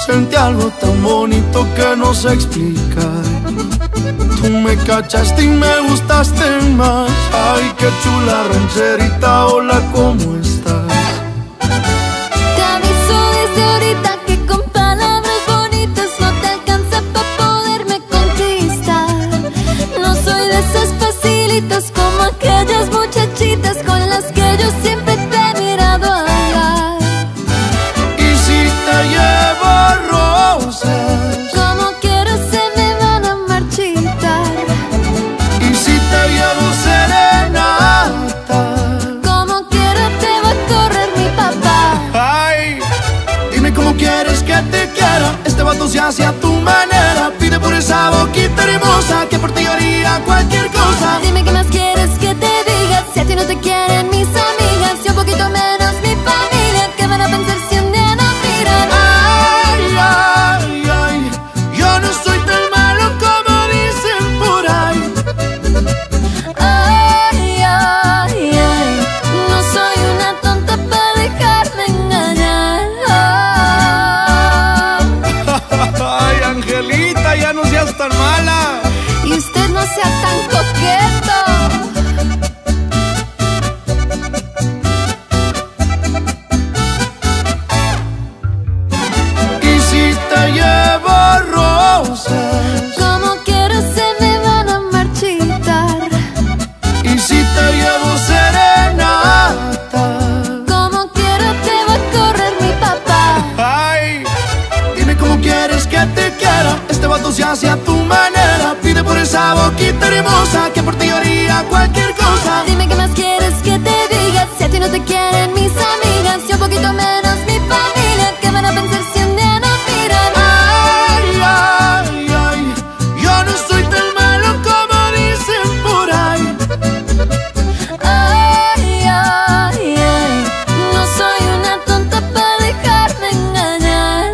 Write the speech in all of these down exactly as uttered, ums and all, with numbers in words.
sentí algo tan bonito que no sé explicar. Tú me cachaste y me gustaste más. Ay, qué chula rancherita, hola, ¿cómo estás? Te aviso desde ahorita que con palabras bonitas no te alcanza para poderme conquistar. No soy de esas facilitas como aquellas muchachitas con las que yo siempre te he mirado hablar. Y si te llevo rosas, Como quiero se me van a marchitar. y si te llevo serenata, Como quiero te va a correr mi papá. ay, dime cómo quieres que te quiera. Este vato se hace a tu manera. Pide por esa boquita hermosa que por ti haría cualquier cosa. Dime qué más quieres que te diga. Si a ti no te quieren mis amigas y un poquito menos mi familia, ¿qué van a pensar si un día no miran? Ay, ay, ay, yo no soy tan malo como dicen por ahí. Ay, ay, ay, no soy una tonta para dejarme engañar. Ay, Angelita, ya no seas tan mala. Y usted no sea tan coqueto. Y si te llevo rosas, Como quiero se me van a marchitar. y si te llevo serenata, Como quiero te va a correr mi papá. ay, dime cómo quieres que te quiera. Este vato se hace a tu manera. Pide por esa boquita hermosa que por ti haría cualquier cosa. Dime qué más quieres que te diga. Si a ti no te quieren mis amigas y un poquito menos mi familia, ¿qué van a pensar si un día no miran? Ay, ay, ay, yo no soy tan malo como dicen por ahí. Ay, ay, ay, no soy una tonta para dejarme engañar.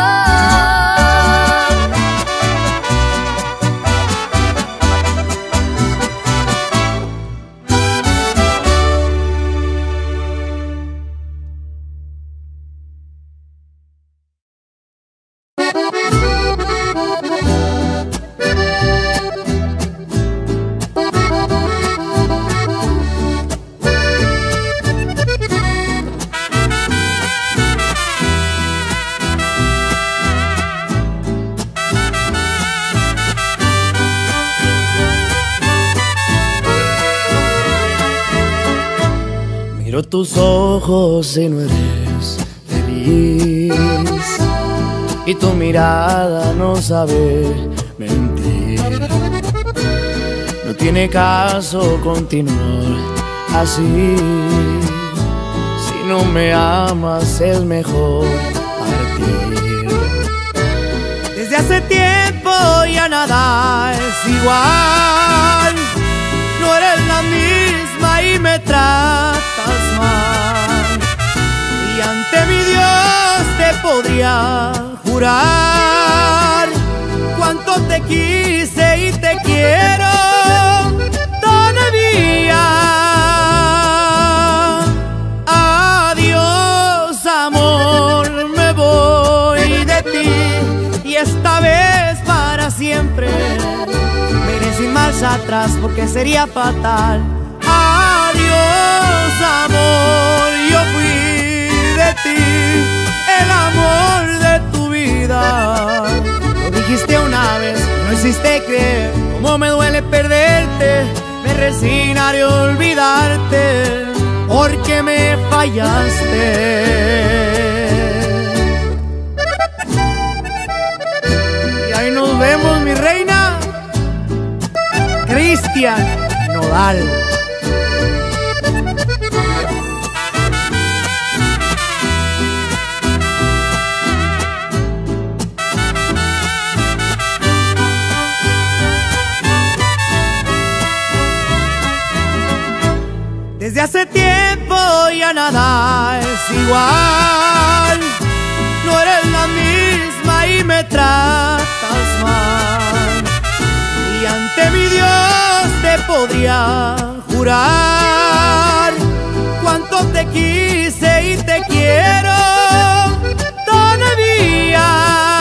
Miro tus ojos y no eres feliz, y tu mirada no sabe mentir. No tiene caso continuar así. Si no me amas es mejor partir. Desde hace tiempo ya nada es igual. No eres la misma y me tratas mal. Y ante mi Dios te podría jurar cuánto te quise y te quiero todavía. Adiós, amor, me voy de ti, y esta vez para siempre. Me iré sin marcha atrás porque sería fatal. Adiós, amor, yo fui de ti, el amor de tu vida. Lo dijiste una vez, no hiciste creer cómo me duele perderte. Me resignaré a olvidarte porque me fallaste. Y ahí nos vemos, mi reina. Cristian Nodal. Desde hace tiempo ya nada es igual. No eres la misma y me tratas mal. Y ante mi Dios te podría jurar cuánto te quise y te quiero todavía.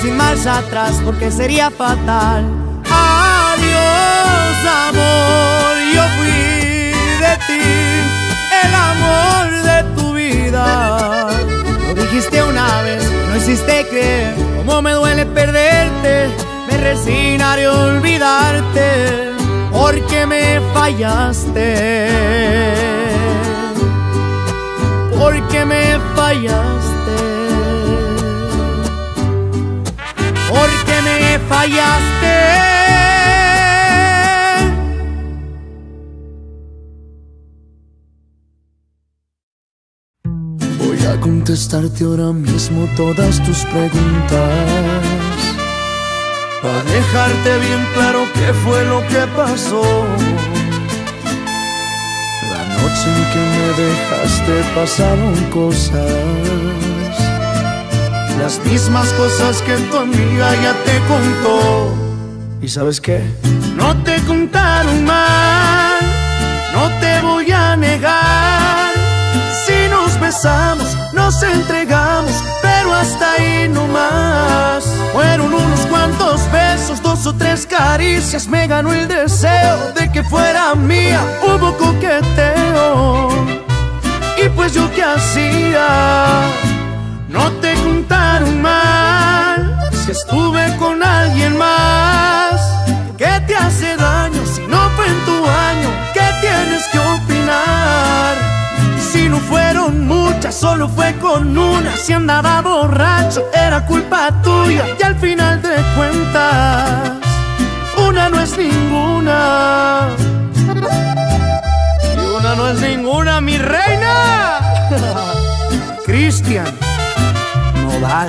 sin marcha atrás porque sería fatal. Adiós, amor, yo fui de ti, el amor de tu vida. Lo dijiste una vez, no hiciste creer cómo me duele perderte. Me resignaré a olvidarte porque me fallaste, porque me fallaste, porque me fallaste. Voy a contestarte ahora mismo todas tus preguntas, para dejarte bien claro qué fue lo que pasó. La noche en que me dejaste pasaron cosas, las mismas cosas que tu amiga ya te contó. ¿Y sabes qué? No te contaron mal, no te voy a negar. Si nos besamos, nos entregamos, pero hasta ahí no más. Fueron unos cuantos besos, dos o tres caricias. Me ganó el deseo de que fuera mía. Hubo coqueteo, y pues yo qué hacía. No te contaron mal, si estuve con alguien más. ¿Qué te hace daño si no fue en tu año? ¿Qué tienes que opinar? Si no fueron muchas, solo fue con una. Si andaba borracho, era culpa tuya. Y al final de cuentas, una no es ninguna. Y una no es ninguna, mi reina. Cristian Nodal.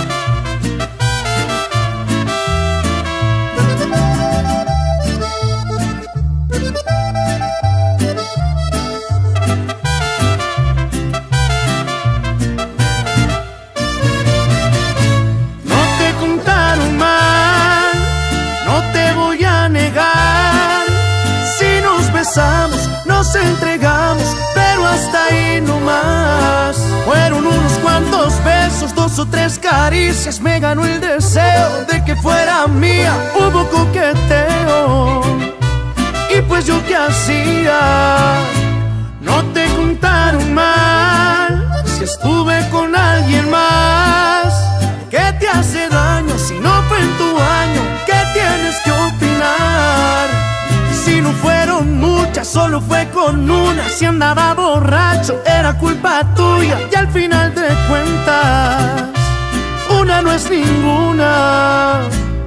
Nos entregamos, pero hasta ahí no más. Fueron unos cuantos besos, dos o tres caricias. Me ganó el deseo de que fuera mía. Hubo coqueteo, y pues yo qué hacía. No te contaron mal, si estuve con alguien más. ¿Qué te hace daño si no fue en tu año? ¿Qué tienes que opinar? Si no fueron muchas, solo fue con una. Si andaba borracho, era culpa tuya. Y al final de cuentas, una no es ninguna.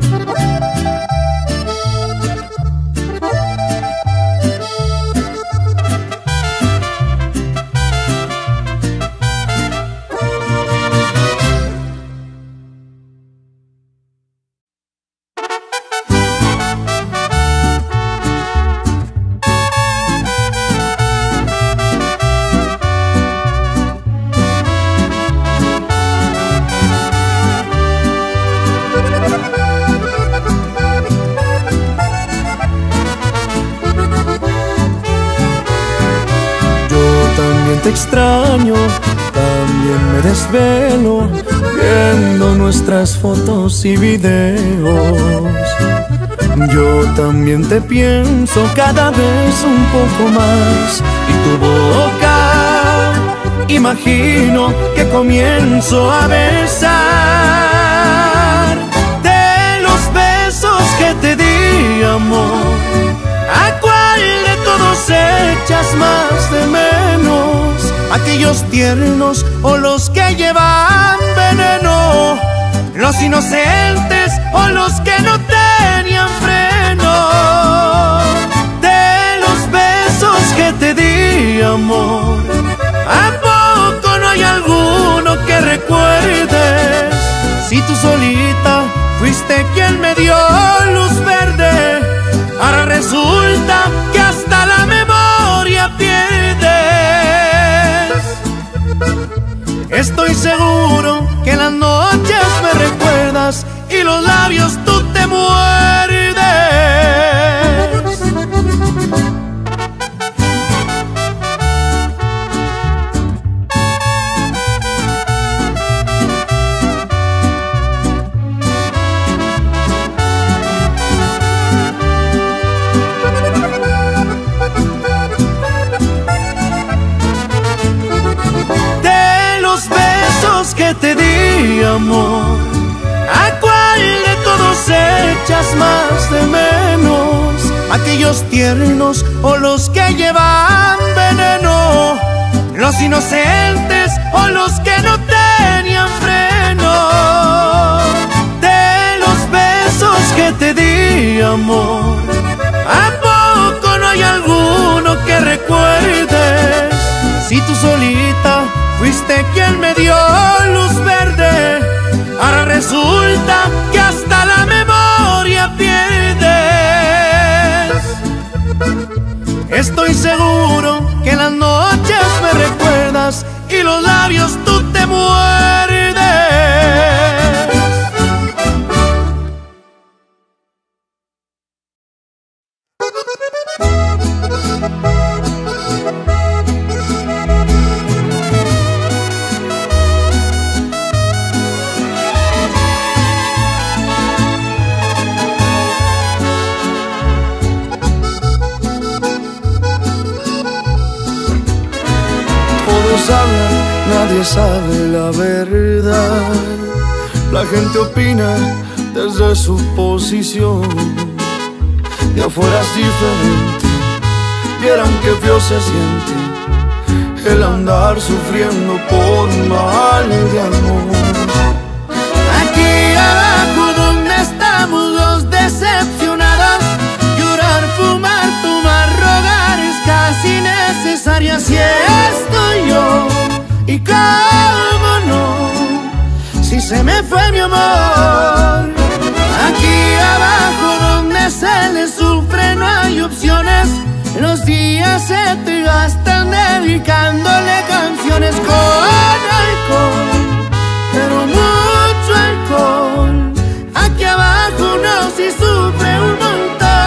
Te extraño, también me desvelo viendo nuestras fotos y videos. Yo también te pienso cada vez un poco más, y tu boca imagino que comienzo a besar. De los besos que te di, amor, ¿a cuál de todos echas más de menos? ¿Aquellos tiernos o los que llevan veneno? ¿Los inocentes o los que no tenían freno? De los besos que te di, amor, ¿a poco no hay alguno que recuerdes? Si tú solita fuiste quien me dio luz verde, ahora resulta que hasta la memoria pierdes. Estoy seguro que en las noches me recuerdas y los labios tú te muerdes. que te di, amor, ¿a cuál de todos echas más de menos? ¿Aquellos tiernos o los que llevan veneno? ¿Los inocentes o los que no tenían freno? De los besos que te di, amor, ¿a poco no hay alguno que recuerdes? Si tú solita fuiste quien me dio luz verde, ahora resulta que hasta la memoria pierdes. Estoy seguro que en las noches me recuerdas y los labios tú te muerdes. Nadie sabe la verdad, la gente opina desde su posición. De afuera es diferente, vieran que feo se siente el andar sufriendo por un mal de amor. Aquí abajo donde estamos los decepcionados, llorar, fumar, tomar, rogar es casi necesario. Así estoy yo. Y cómo no, si se me fue mi amor. Aquí abajo donde se le sufre no hay opciones. Los días se te gastan dedicándole canciones con alcohol, pero mucho alcohol. Aquí abajo no, si sufre un montón.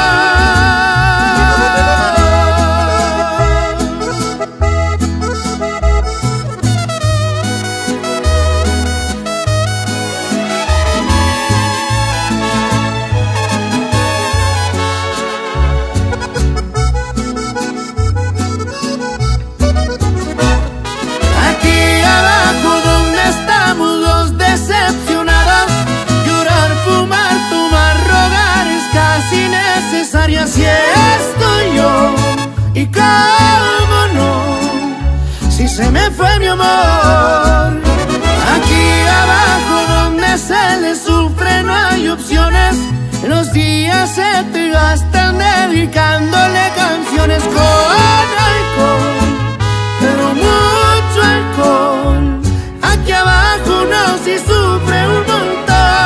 Así estoy yo, y cómo no, si se me fue mi amor. Aquí abajo donde se le sufre no hay opciones. Los días se te gastan dedicándole canciones con alcohol, pero mucho alcohol. Aquí abajo no, si sufre un montón.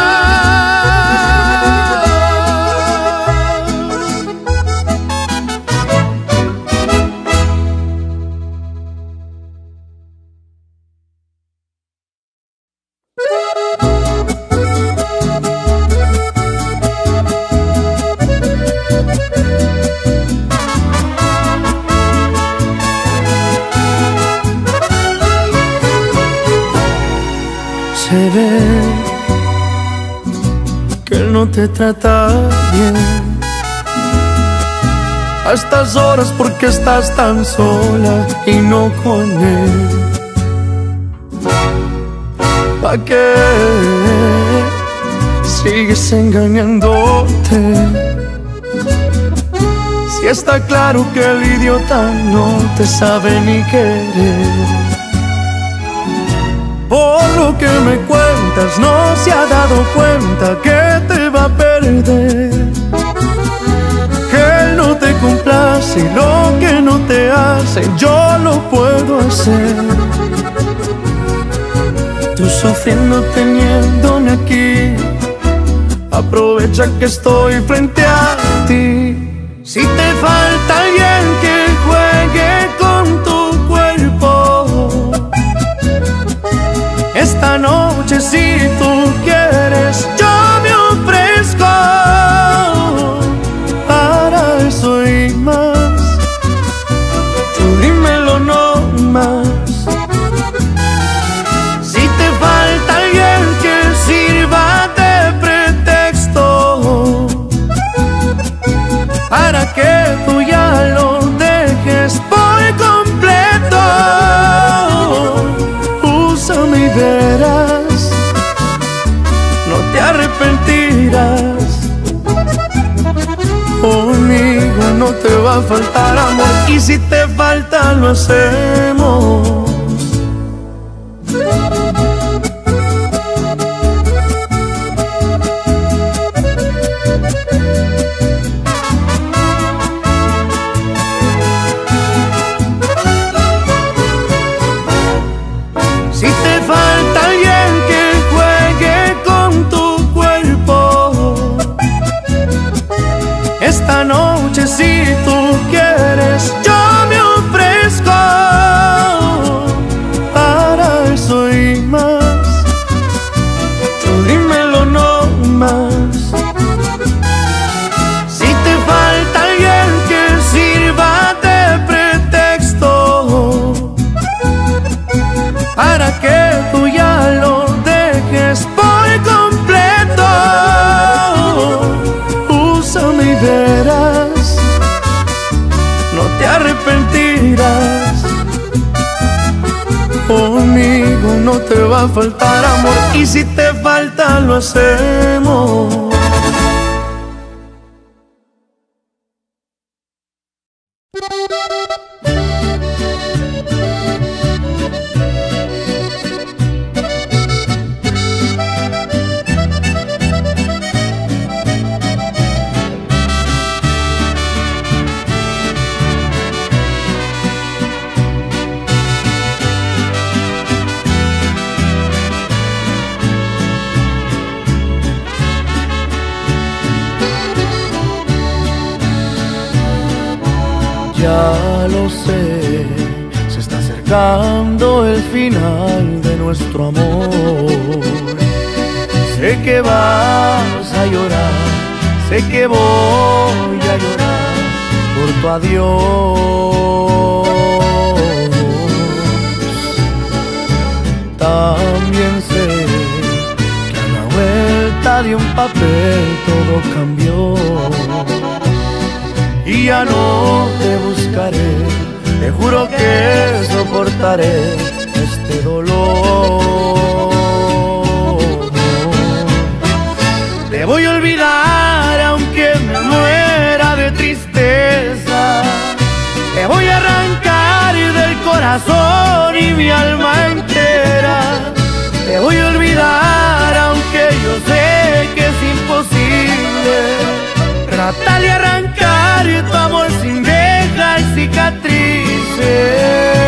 Se ve que él no te trata bien a estas horas porque estás tan sola y no con él. ¿Pa' qué sigues engañándote? Si está claro que el idiota no te sabe ni querer. Por lo que me cuentas, no se ha dado cuenta que te va a perder, que él no te complace y lo que no te hace yo lo puedo hacer. Tú sufriendo teniéndome aquí, aprovecha que estoy frente a ti. Si te falta alguien que juegue con tu cuerpo, esta noche si tú quieres yo me ofrezco para eso y más. Tú dímelo no más. Si te falta alguien que sirva de pretexto para que tú ya lo dejes por completo, úsame y verás te va a faltar amor, y si te falta lo hacemos. Si te falta alguien que juegue con tu cuerpo, esta noche si tú quieres yo me ofrezco. Para eso y más, tú dímelo no más. Si te falta alguien que sirva de pretexto para que tú ya lo dejes por completo, úsame y verás, no te arrepentirás. Conmigo no te va a faltar amor, y si te falta lo hacemos. Ya lo sé, se está acercando el final de nuestro amor. Sé que vas a llorar, sé que voy a llorar por tu adiós. También sé que a la vuelta de un papel todo cambió, y ya no te buscaré, te juro que soportaré este dolor. Te voy a olvidar aunque me muera de tristeza, te voy a arrancar del corazón y mi alma entera. Te voy a olvidar aunque yo sé que es imposible. Trata de arrancar tu amor sin dejar cicatrices.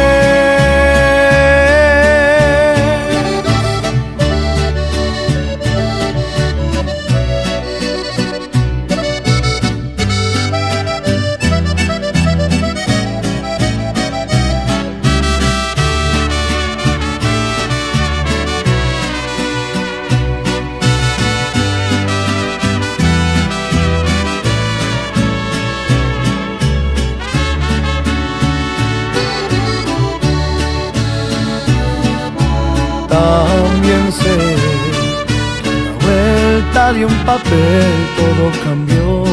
También sé que a la vuelta de un papel todo cambió,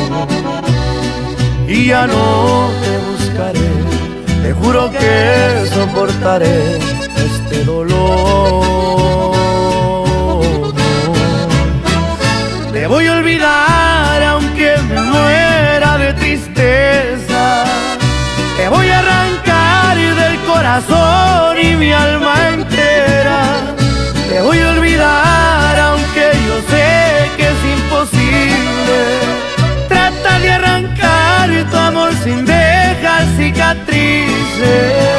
y ya no te buscaré, te juro que soportaré este dolor. Te voy a olvidar aunque me muera de tristeza, te voy a arrancar del corazón y mi alma entera. Te voy a olvidar aunque yo sé que es imposible. Trata de arrancar tu amor sin dejar cicatrices.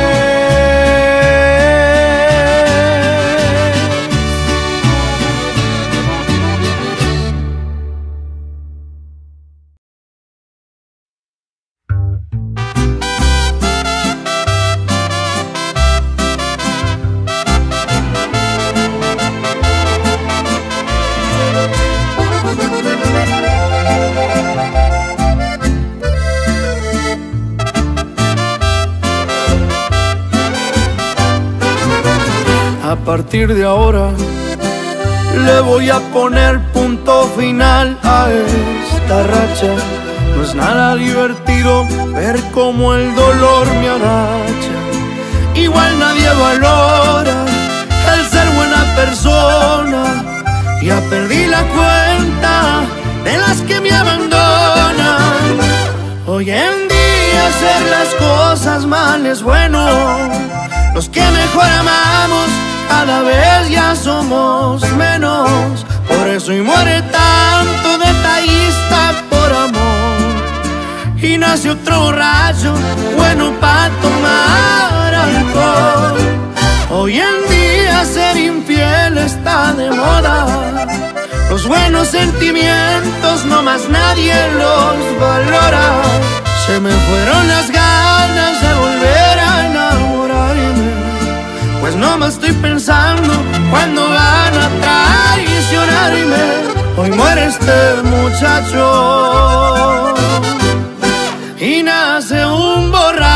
A partir de ahora le voy a poner punto final a esta racha. No es nada divertido ver cómo el dolor me agacha. Igual nadie valora el ser buena persona. Ya perdí la cuenta de las que me abandonan. Hoy en día hacer las cosas mal es bueno. Los que mejor amamos cada vez ya somos menos. Por eso y muere tanto detallista por amor. Y nace otro borracho bueno pa' tomar alcohol. Hoy en día ser infiel está de moda. Los buenos sentimientos no más nadie los valora. Se me fueron las ganas de volver a enamorarme, pues no me estoy pensando cuando van a traicionarme. Hoy muere este muchacho y nace un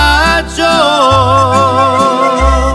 borracho.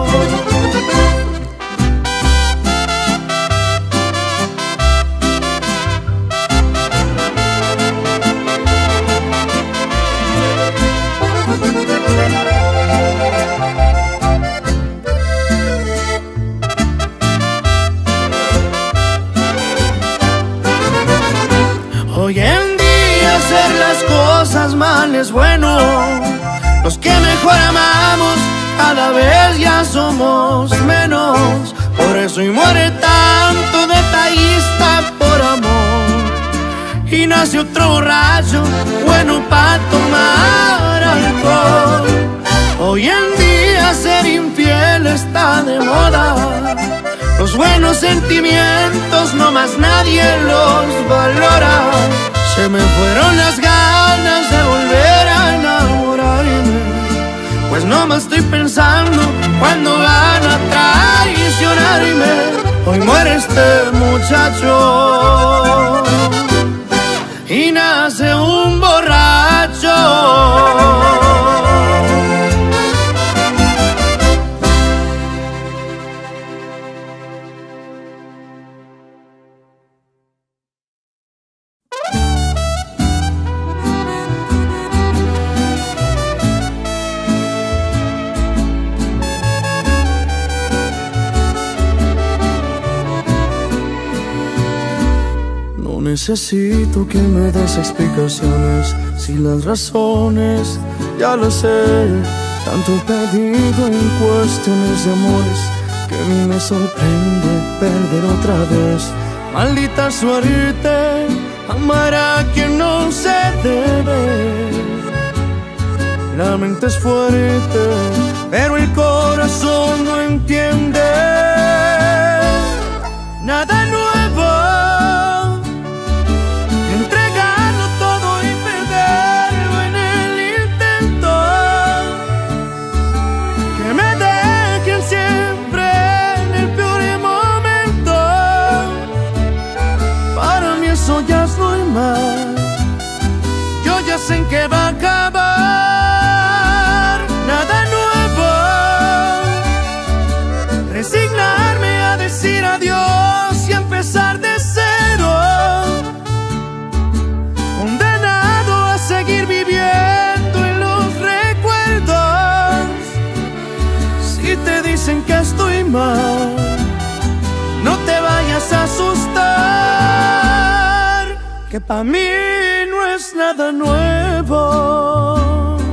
Hoy en día hacer las cosas mal es bueno. Los que mejor amamos cada vez ya somos menos. Por eso y muere tanto detallista por amor. Y nace otro borracho bueno pa' tomar alcohol. Hoy en día ser infiel está de moda. Los buenos sentimientos no más nadie los valora. Se me fueron las ganas de volver a enamorarme, pues no me estoy pensando cuando van a traicionarme. Hoy muere este muchacho y nace un borracho. Necesito que me des explicaciones, si las razones ya lo sé. Tanto pedido en cuestiones de amores que a mí me sorprende perder otra vez. Maldita suerte, amar a quien no se debe. La mente es fuerte, pero el corazón no entiende. Nada nuevo, yo ya sé en qué va a acabar. Nada nuevo, resignarme a decir adiós y empezar de cero. Condenado a seguir viviendo en los recuerdos. Si te dicen que estoy mal, no te vayas a asustar, que pa' mí no es nada nuevo.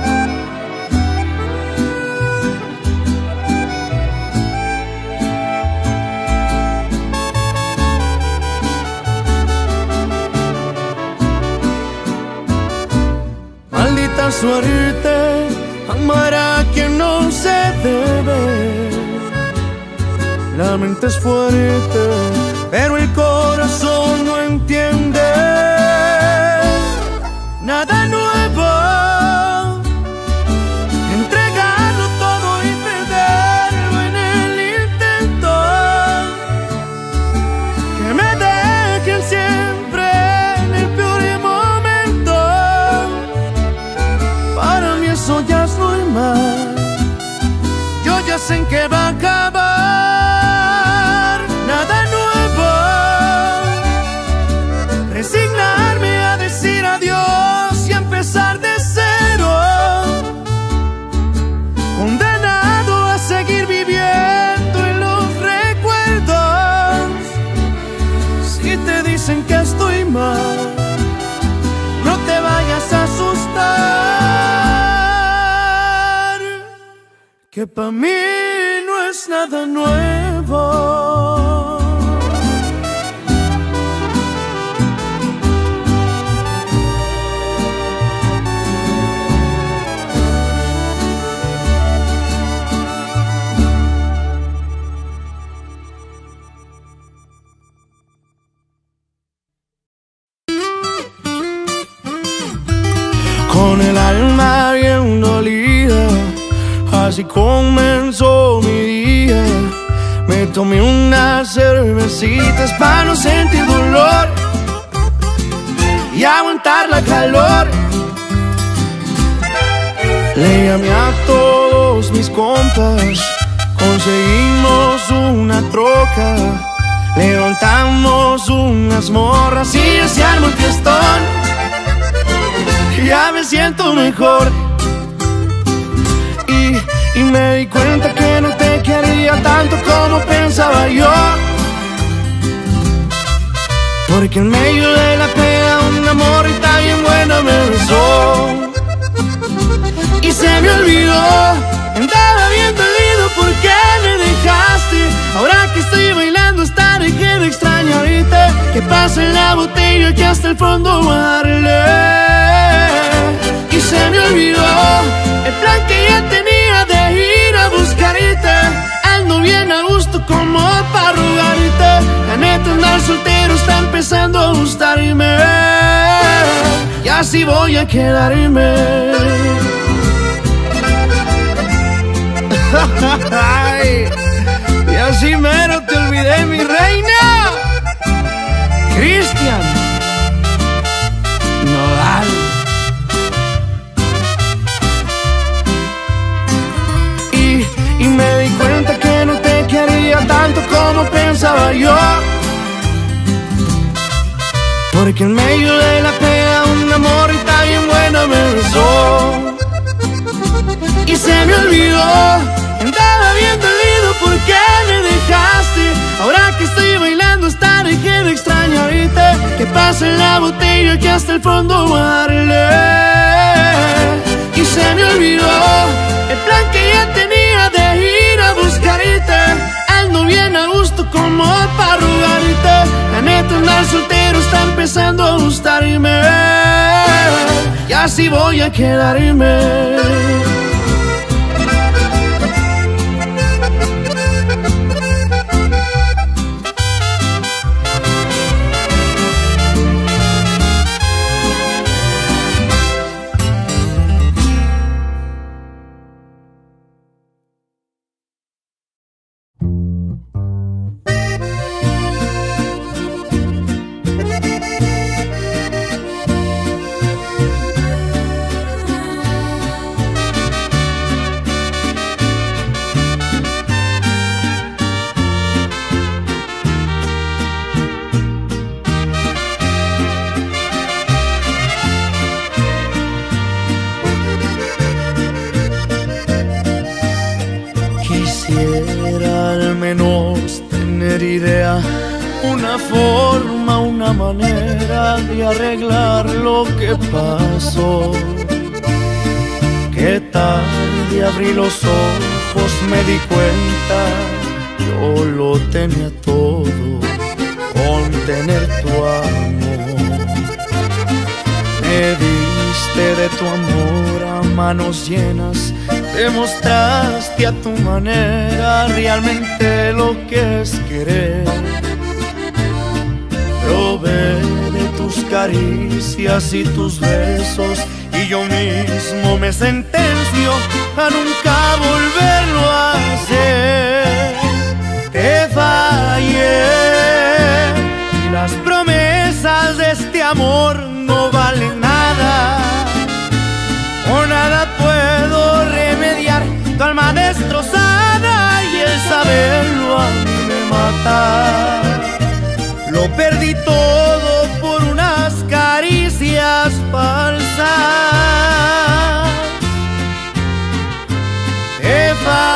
Maldita suerte, amar a quien no se debe. La mente es fuerte, pero el corazón no entiende. Nada nuevo, entregarlo todo y perderlo en el intento. Que me dejen siempre en el peor momento. Para mí eso ya es normal. Yo ya sé en qué va a acabar. Nada nuevo, que pa' mí no es nada nuevo. Con el alma bien dolida, así comenzó mi día. Me tomé unas cervecitas para no sentir dolor y aguantar la calor. Le llamé a todos mis compas, conseguimos una troca, levantamos unas morras y ya se armó el fiestón. Ya me siento mejor y, y me di cuenta que no te quería tanto como pensaba yo, porque en medio de la pena una morrita bien buena me besó y se me olvidó. Andaba bien dolido porque me dejaste. Ahora que estoy bailando hasta dejé de extrañarte. Que pase la botella que hasta el fondo va a darle. Y se me olvidó el plan que ya tenía de ir a buscarte. Ando bien a gusto como para rogarte. La neta andar soltero está empezando a gustarme. Y así voy a quedarme. Ay, y así mero te olvidé, mi reina. Cristian Nodal. Y, y me di cuenta que no te quería tanto como pensaba yo, porque en medio de la pena una morrita bien buena me besó y se me olvidó. Andaba bien dolido porque me dejaste. Ahora que estoy bailando hasta dejé de extrañarte. Que pase la botella que hasta el fondo va a darle. Y se me olvidó el plan que ya tenía de ir a buscarte. Ando bien a gusto como para rogarte. La neta andar soltero está empezando a gustarme. Y así voy a quedarme. Al menos tener idea, una forma, una manera de arreglar lo que pasó. Que tarde abrí los ojos, me di cuenta, yo lo tenía todo con tener tu amor. Me diste de tu amor a manos llenas, demostraste a tu manera realmente lo que es querer. Probé de tus caricias y tus besos y yo mismo me sentencio a nunca volverlo a hacer. Te fallé y las promesas de este amor no valen nada. O nada puedo remediar tu alma destrozada y el saberlo a mí me mata. Lo perdí todo por unas caricias falsas. Te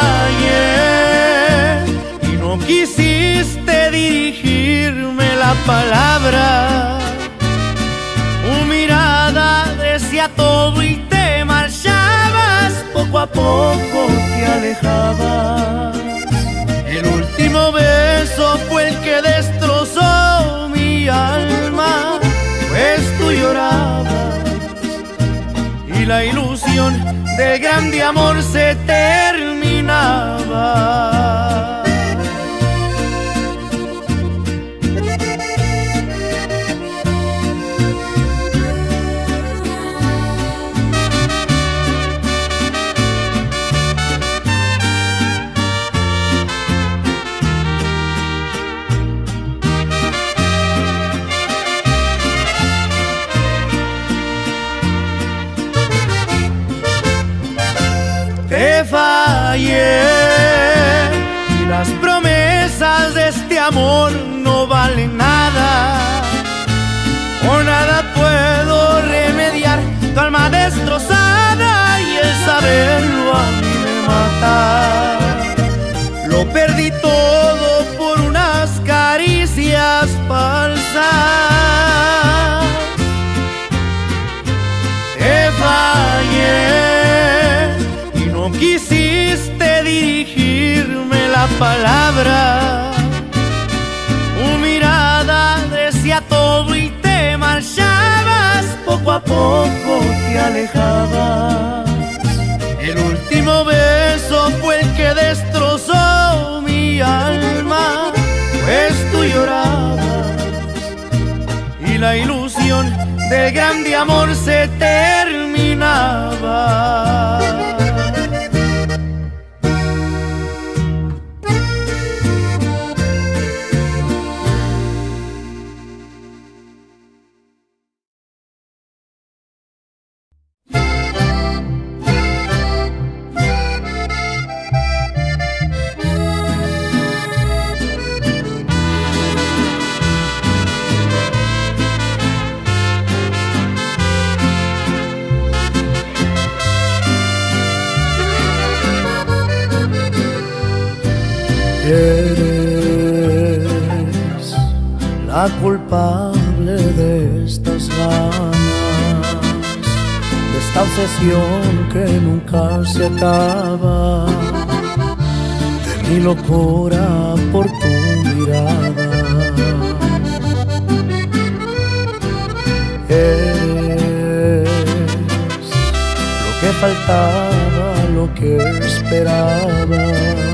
fallé y no quisiste dirigirme la palabra. Tu mirada decía todo y te marchabas poco poco a poco te alejabas. El último beso fue el que destrozó mi alma, pues tú llorabas y la ilusión del grande amor se terminaba. Te fallé y las promesas de este amor no valen nada. Por nada puedo remediar tu alma destrozada y el saberlo a mí me mata. Lo perdí todo por unas caricias falsas. Te fallé, no quisiste dirigirme la palabra. Tu mirada decía todo y te marchabas. Poco a poco te alejabas. El último beso fue el que destrozó mi alma, pues tú llorabas y la ilusión del grande amor se terminaba. Eres la culpable de estas ganas, de esta obsesión que nunca se acaba, de mi locura por tu mirada. Eres lo que faltaba, lo que esperaba,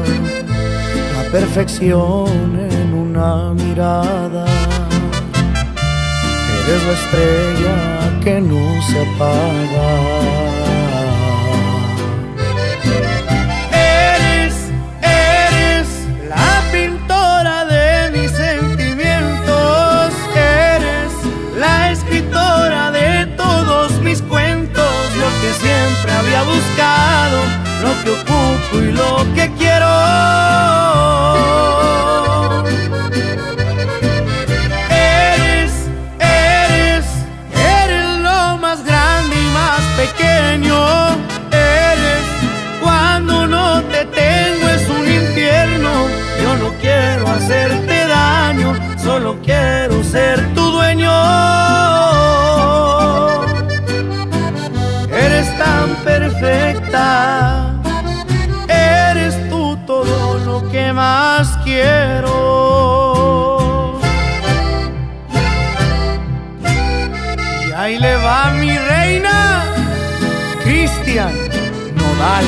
perfección en una mirada. Eres la estrella que no se apaga. Eres, eres la pintora de mis sentimientos. Eres la escritora de todos mis cuentos. Lo que siempre había buscado, lo que ocupo y lo que quiero. Eres, eres, eres lo más grande y más pequeño. Eres cuando no te tengo es un infierno. Yo no quiero hacerte daño, solo quiero ser tu dueño. Eres tan perfecta, eres tú todo lo que más quiero. Y ahí le va mi reina, Cristian Nodal.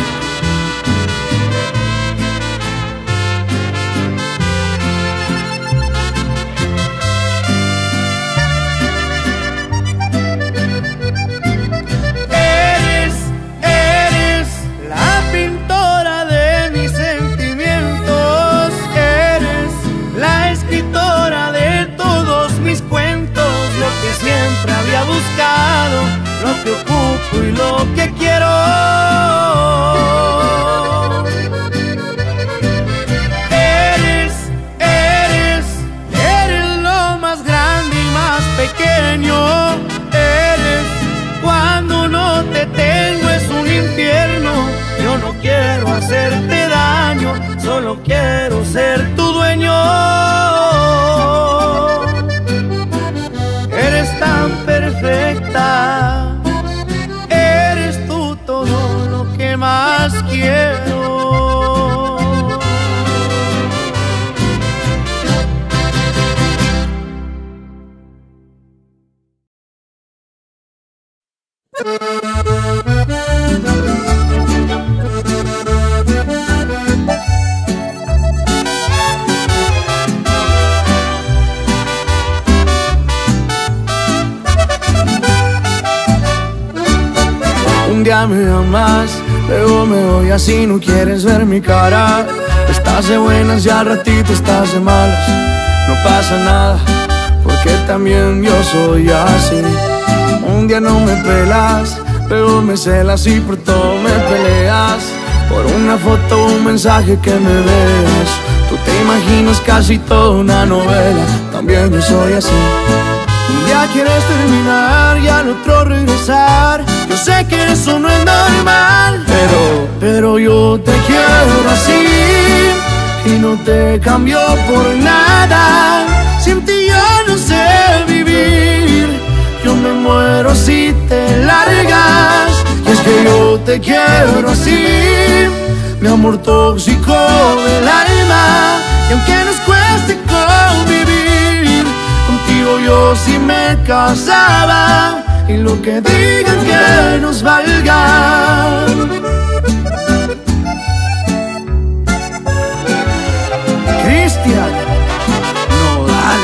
Siempre había buscado, lo que ocupo y lo que quiero. Eres, eres, eres lo más grande y más pequeño. Eres cuando no te tengo es un infierno. Yo no quiero hacerte daño, solo quiero ser tu dueño. Eres tan perfecta, eres tú todo Un día me amas, luego me voy así, no quieres ver mi cara. Estás de buenas y al ratito estás de malas. No pasa nada, porque también yo soy así. Un día no me pelas, luego me celas y por todo me peleas. Por una foto o un mensaje que me veas. Tú te imaginas casi toda una novela, también yo soy así. Un día quieres terminar y al otro regresar. Yo sé que eso no es normal, pero, pero yo te quiero así y no te cambio por nada. Sin ti yo no sé vivir, yo me muero si te largas. Y es que yo te quiero así, mi amor tóxico del alma. Y aunque nos cueste convivir, contigo yo sí me casaba. Y lo que digan que nos valga. Cristian Nodal.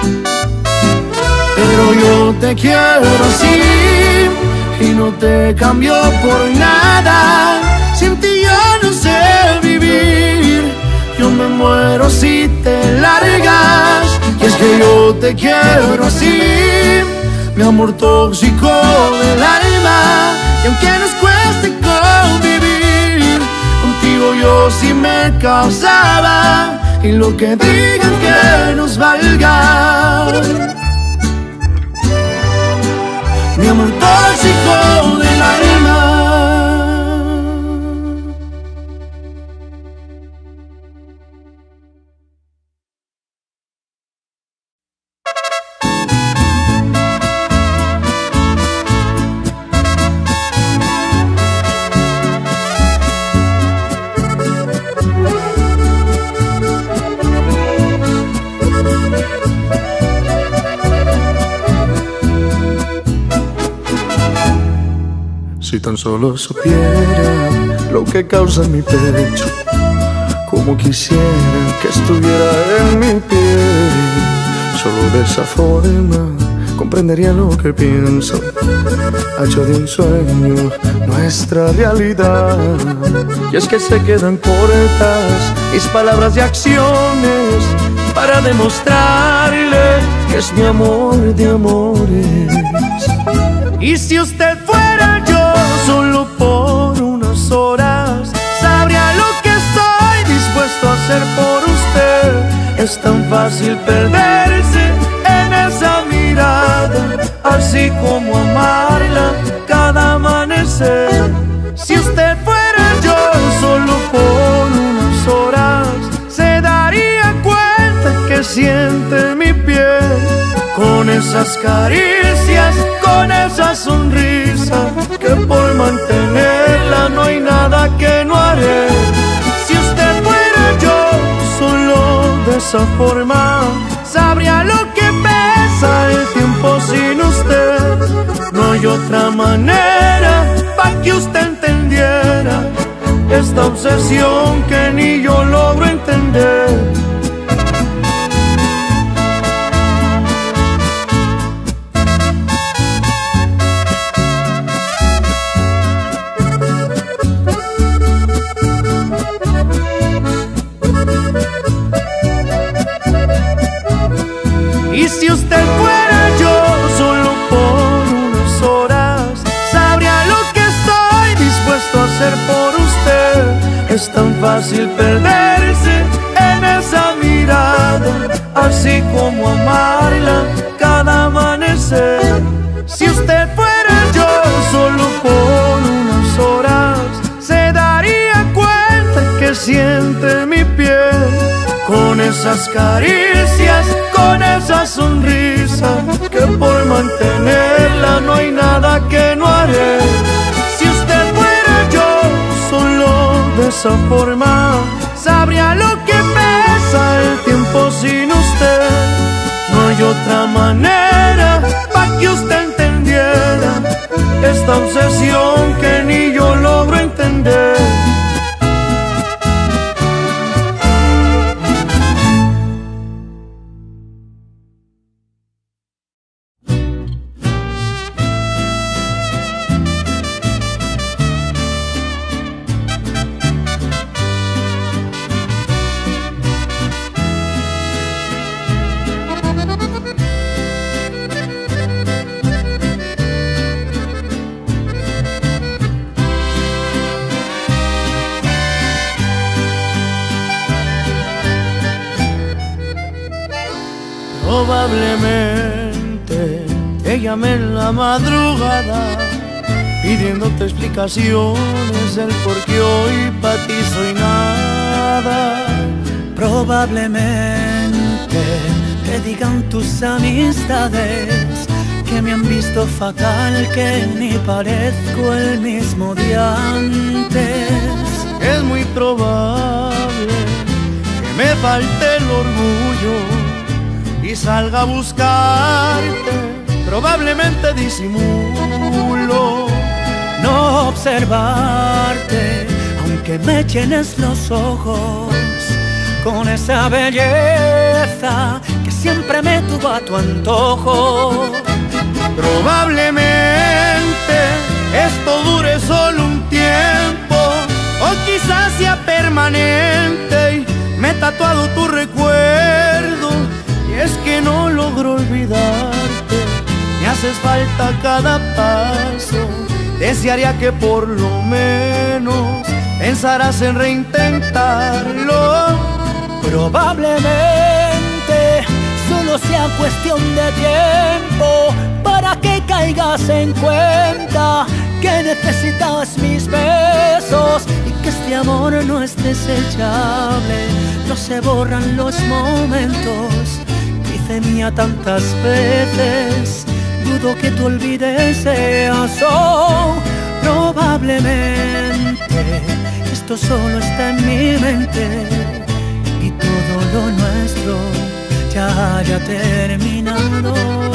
Pero yo te quiero así y no te cambio por nada. Sin ti yo no sé vivir, yo me muero si te largas. Y es que yo te quiero así, mi amor tóxico del alma. Y aunque nos cueste convivir, contigo yo sí me casaba. Y lo que digan que nos valga. Mi amor tóxico del alma. Si tan solo supiera lo que causa en mi pecho, como quisiera que estuviera en mi piel. Solo de esa forma comprendería lo que pienso. Ha hecho de un sueño nuestra realidad. Y es que se quedan cortas mis palabras y acciones para demostrarle que es mi amor de amores. Y si usted fuera yo, solo por unas horas, sabría lo que estoy dispuesto a hacer por usted. Es tan fácil perderse en esa mirada, así como amarla cada amanecer. Si usted fuera yo, solo por unas horas, se daría cuenta que siente mi piel. Con esas caricias, con esa sonrisa, que por mantenerla no hay nada que no haré. Si usted fuera yo, solo de esa forma, sabría lo que pesa el tiempo sin usted. No hay otra manera para que usted entendiera esta obsesión que ni yo logro entender. Y si usted fuera yo, solo por unas horas, sabría lo que estoy dispuesto a hacer por usted. Es tan fácil perderse en esa mirada, así como amarla cada amanecer. Si usted fuera yo, solo por unas horas, se daría cuenta que siente mi piel. Con esas caricias, con esa sonrisa, que por mantenerla no hay nada que no haré. Si usted fuera yo, solo de esa forma, sabría lo que pesa el tiempo sin usted. No hay otra manera para que usted entendiera esta obsesión que ni yo logro entender. Probablemente te llamé en la madrugada pidiéndote explicaciones del por qué hoy para ti soy nada. Probablemente te digan tus amistades que me han visto fatal, que ni parezco el mismo de antes. Es muy probable que me falte el orgullo y salga a buscarte. Probablemente disimulo no observarte, aunque me llenes los ojos con esa belleza que siempre me tuvo a tu antojo. Probablemente esto dure solo un tiempo, o quizás sea permanente y me he tatuado tu recuerdo. Y es que no logro olvidarte, me haces falta cada paso. Desearía que por lo menos pensarás en reintentarlo. Probablemente solo sea cuestión de tiempo para que caigas en cuenta que necesitas mis besos y que este amor no es desechable. No se borran los momentos, hice mía tantas veces, dudo que tú olvides eso. Probablemente esto solo está en mi mente y todo lo nuestro ya haya terminado.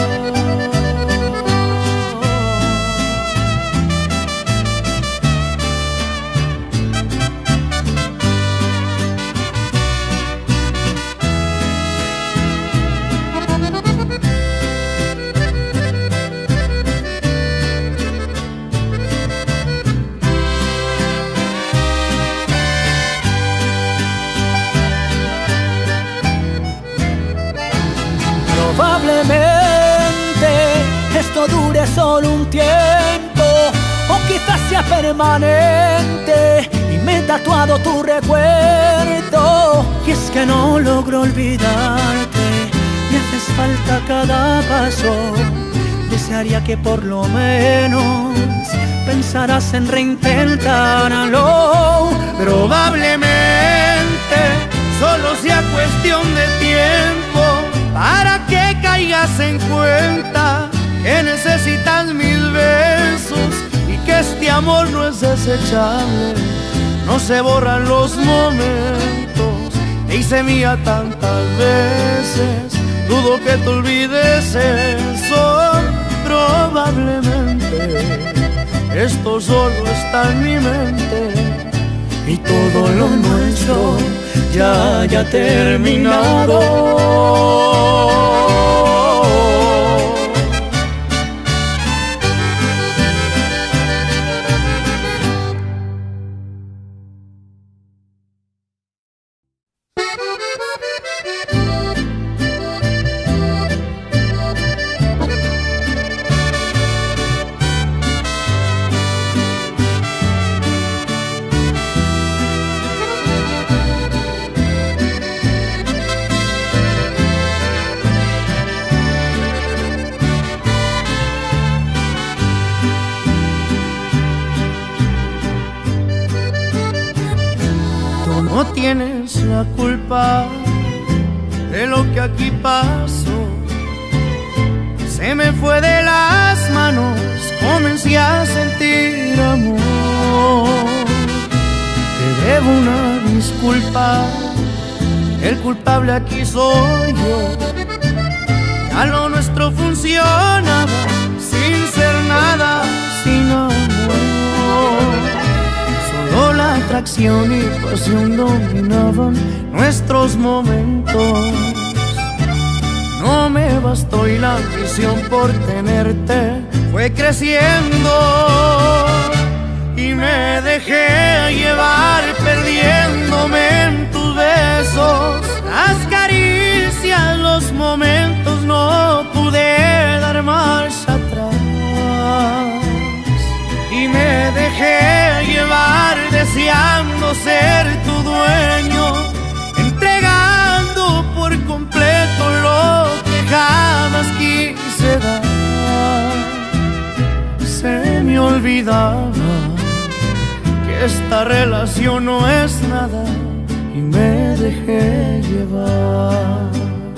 Probablemente esto dure solo un tiempo, o quizás sea permanente y me he tatuado tu recuerdo. Y es que no logro olvidarte, me haces falta cada paso. Desearía que por lo menos pensarás en reintentarlo. Probablemente solo sea cuestión de tiempo para que caigas en cuenta que necesitas mis besos y que este amor no es desechable. No se borran los momentos, te hice mía tantas veces, dudo que te olvides eso. Probablemente esto solo está en mi mente y todo lo nuestro ya haya terminado. No tienes la culpa de lo que aquí pasó. Se me fue de las manos, comencé a sentir amor. Te debo una disculpa, el culpable aquí soy yo. Ya lo nuestro funcionaba sin ser nada, sin acción y pasión dominaban nuestros momentos. No me bastó y la ambición por tenerte fue creciendo, y me dejé llevar perdiéndome en tus besos. Las caricias, los momentos, no pude dar marcha atrás, y me dejé llevar deseando ser tu dueño, entregando por completo lo que jamás quise dar. Se me olvidaba que esta relación no es nada, y me dejé llevar.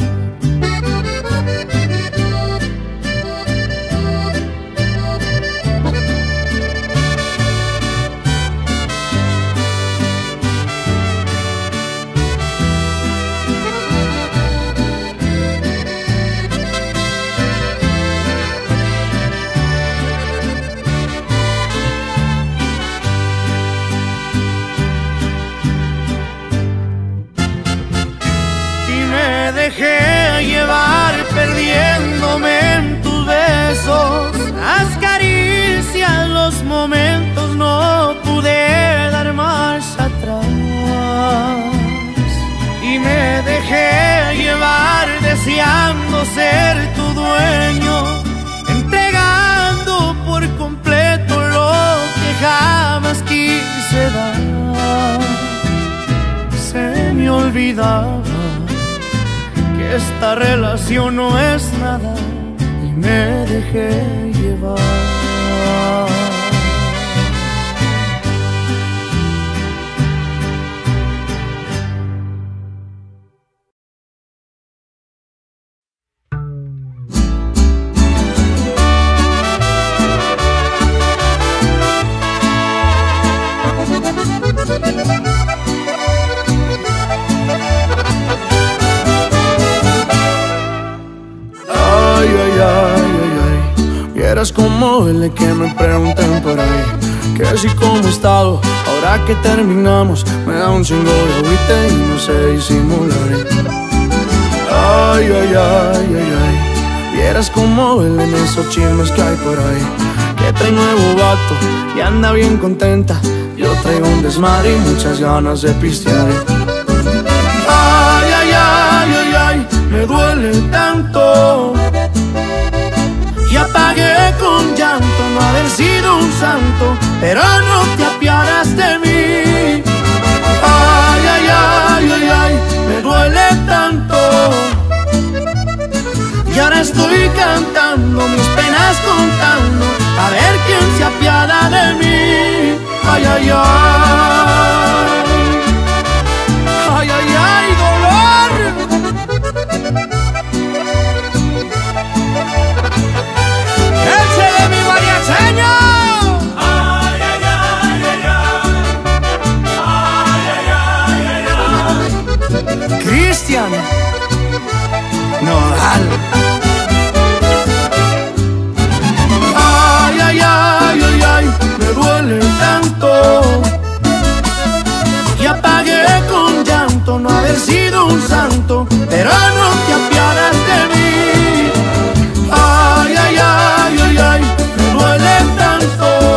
Dejé llevar perdiéndome en tus besos. Las caricias, los momentos, no pude dar marcha atrás, y me dejé llevar deseando ser tu dueño, entregando por completo lo que jamás quise dar. Se me olvidaba que esta relación no es nada, y me dejé llevar. Vieras cómo duele que me pregunten por ahí que si como he estado, ahora que terminamos me da un chingo de agüite y no sé disimular. Ay, ay, ay, ay, ay. Vieras cómo duelen esos chismes que hay por ahí, que trae nuevo vato y anda bien contenta. Yo traigo un desmadre y muchas ganas de pistear. Ay, ay, ay, ay, ay, me duele tanto, y apagué con llanto no haber sido un santo, pero no te apiadas de mí. Ay, ay, ay, ay, ay, me duele tanto, y ahora estoy cantando mis penas contando, a ver quién se apiada de mí. Ay, ay, ay, ay, ay, ay, dolor. ¡Ese de mi mariacheño! Ay, ay, ay, ay, ay, ay, ay, ay, Cristian Nodal. Ay, ay, ay, ay, ay, me duele tanto, y apagué con llanto no haber sido un santo, pero no te apiadas de mí. Ay, ay, ay, ay, ay, me duele tanto,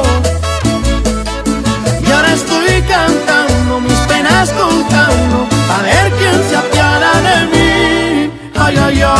y ahora estoy cantando mis penas contando, a ver quién se apiada de mí. Ay, ay, ay.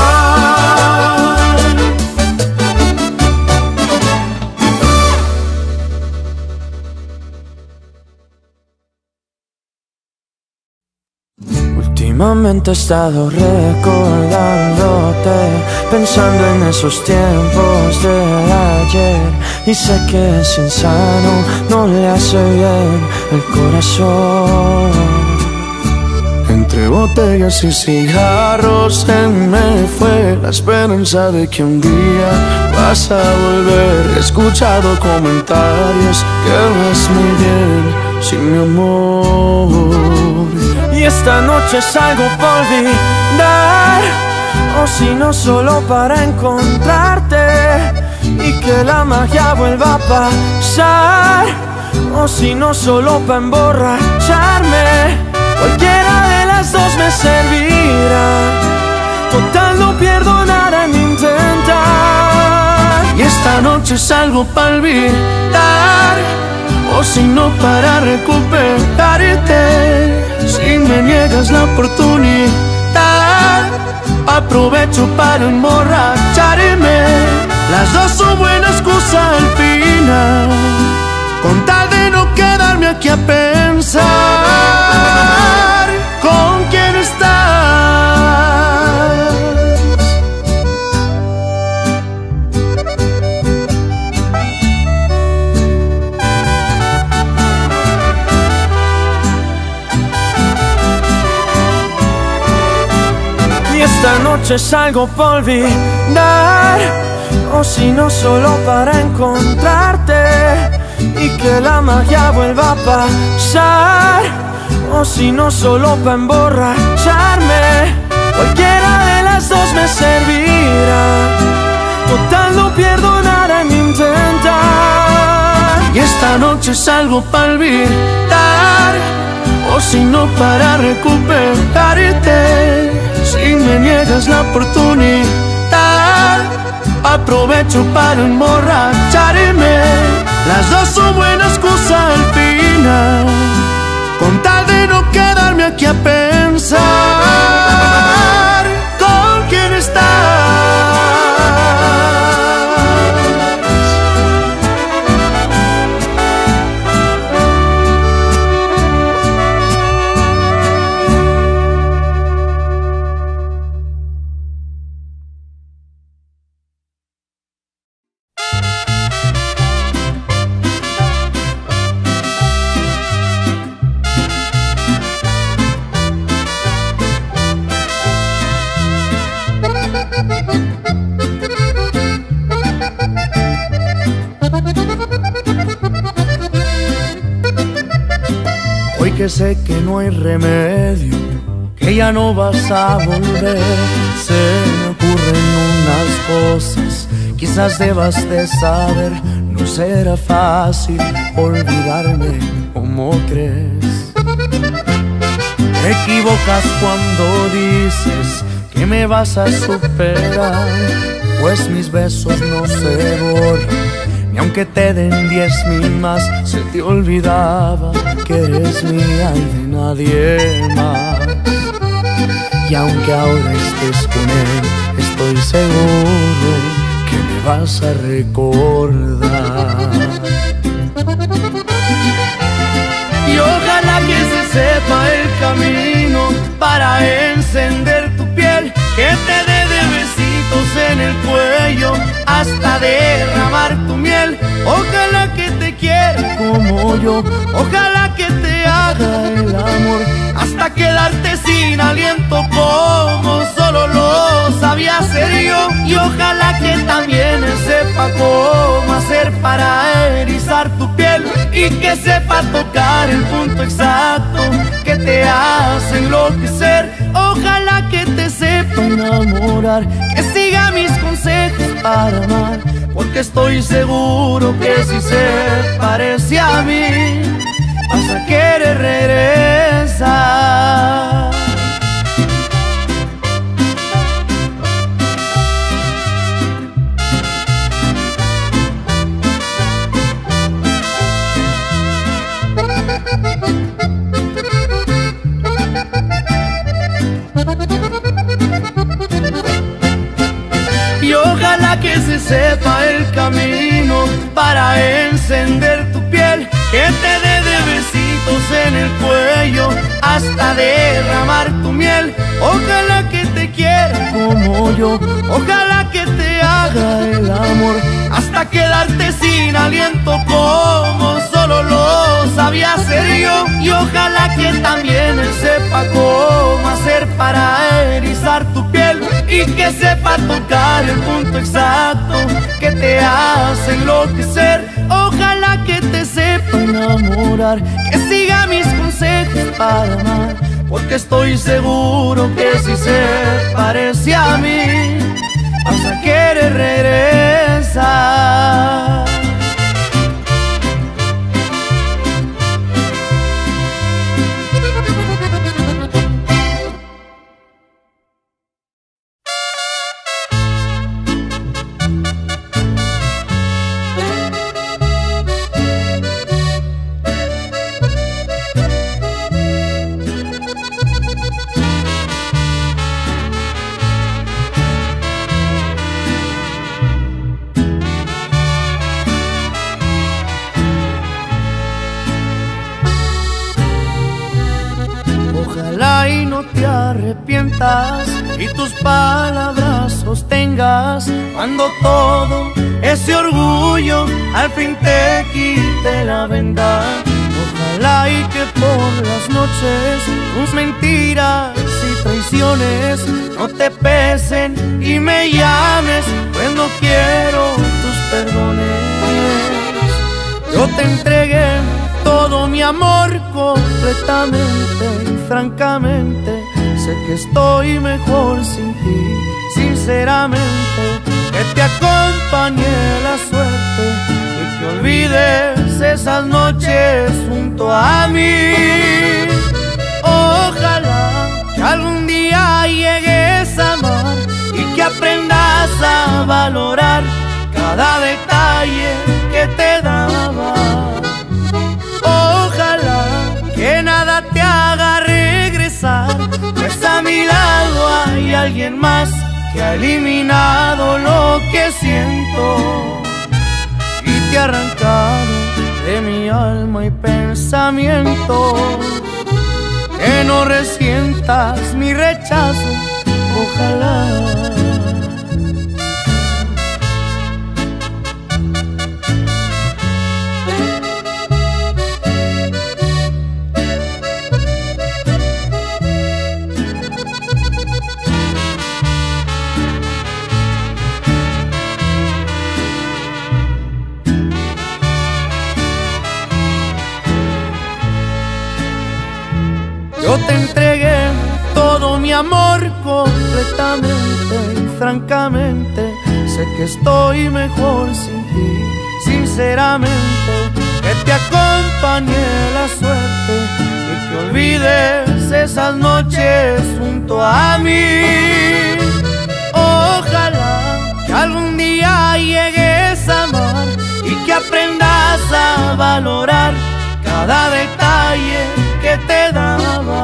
Últimamente he estado recordándote, pensando en esos tiempos de ayer, y sé que es insano, no le hace bien el corazón. Entre botellas y cigarros se me fue la esperanza de que un día vas a volver. He escuchado comentarios que vas muy bien sin mi amor, y esta noche salgo por olvidar, o si no solo para encontrarte, y que la magia vuelva a pasar. o si no solo pa' emborracharme. Cualquiera de las dos me servirá. Total no pierdo nada en intentar. Y esta noche salgo pa' olvidar, o si no para recuperarte. Si me niegas la oportunidad, aprovecho para emborracharme. Las dos son buena excusa al final, con tal de no quedarme aquí a pensar con quién estás. Y esta noche salgo por olvidar, o si no solo para encontrarte y que la magia vuelva a pasar, o si no solo para emborracharme. Cualquiera de las dos me servirá. Total no pierdo nada en intentar. Y esta noche salgo pa' olvidar, o si no para recuperarte. Si me niegas la oportunidad, aprovecho para emborracharme. Las dos son buena excusa al final, con tal de no quedarme aquí a pensar con quién estás. Que sé que no hay remedio, que ya no vas a volver. Se me ocurren unas cosas, quizás debas de saber. No será fácil olvidarme como crees. Te equivocas cuando dices que me vas a superar, pues mis besos no se borran, y aunque te den diez mil más, se te olvidaba que eres mía y de nadie más. Y aunque ahora estés con él, estoy seguro que me vas a recordar. Y ojalá que se sepa el camino para encender tu piel, que te dé de besitos en el cuello hasta derramar tu miel. Ojalá que te quiera como yo, ojalá que te haga el amor hasta quedarte sin aliento como solo lo sabía hacer yo. Y ojalá que también sepa cómo hacer para erizar tu piel, y que sepa tocar el punto exacto que te hace enloquecer. Ojalá que te sepa enamorar, que siga mis consejos para amar, porque estoy seguro que si se parece a mí, vas a querer regresar. Y ojalá que se sepa el camino para encender tu piel, que te dé de besitos en el cuello hasta derramar tu miel. Ojalá que te quiera como yo, ojalá que te haga el amor hasta quedarte sin aliento como solo lo sabía hacer yo. Y ojalá que también él sepa cómo hacer para erizar tu piel, y que sepa tocar el punto exacto que te hace enloquecer. Ojalá que te sepa enamorar, que siga mis consejos para amar, porque estoy seguro que si se parece a mí, vas a querer regresar. sientas y tus palabras sostengas, cuando todo ese orgullo al fin te quite la venda. Ojalá y que por las noches tus mentiras y traiciones no te pesen y me llames, pues no quiero tus perdones. Yo te entregué todo mi amor completamente y francamente sé que estoy mejor sin ti. Sinceramente que te acompañe la suerte y que olvides esas noches junto a mí. Ojalá que algún día llegues a amar y que aprendas a valorar cada detalle que te daba. Ojalá que nada te haga regresar, pues a mi lado hay alguien más que ha eliminado lo que siento y te ha arrancado de mi alma y pensamiento. Que no resientas mi rechazo, ojalá. Yo te entregué todo mi amor completamente y francamente sé que estoy mejor sin ti. Sinceramente que te acompañe la suerte y que olvides esas noches junto a mí. Ojalá que algún día llegues a amar y que aprendas a valorar cada detalle que te daba.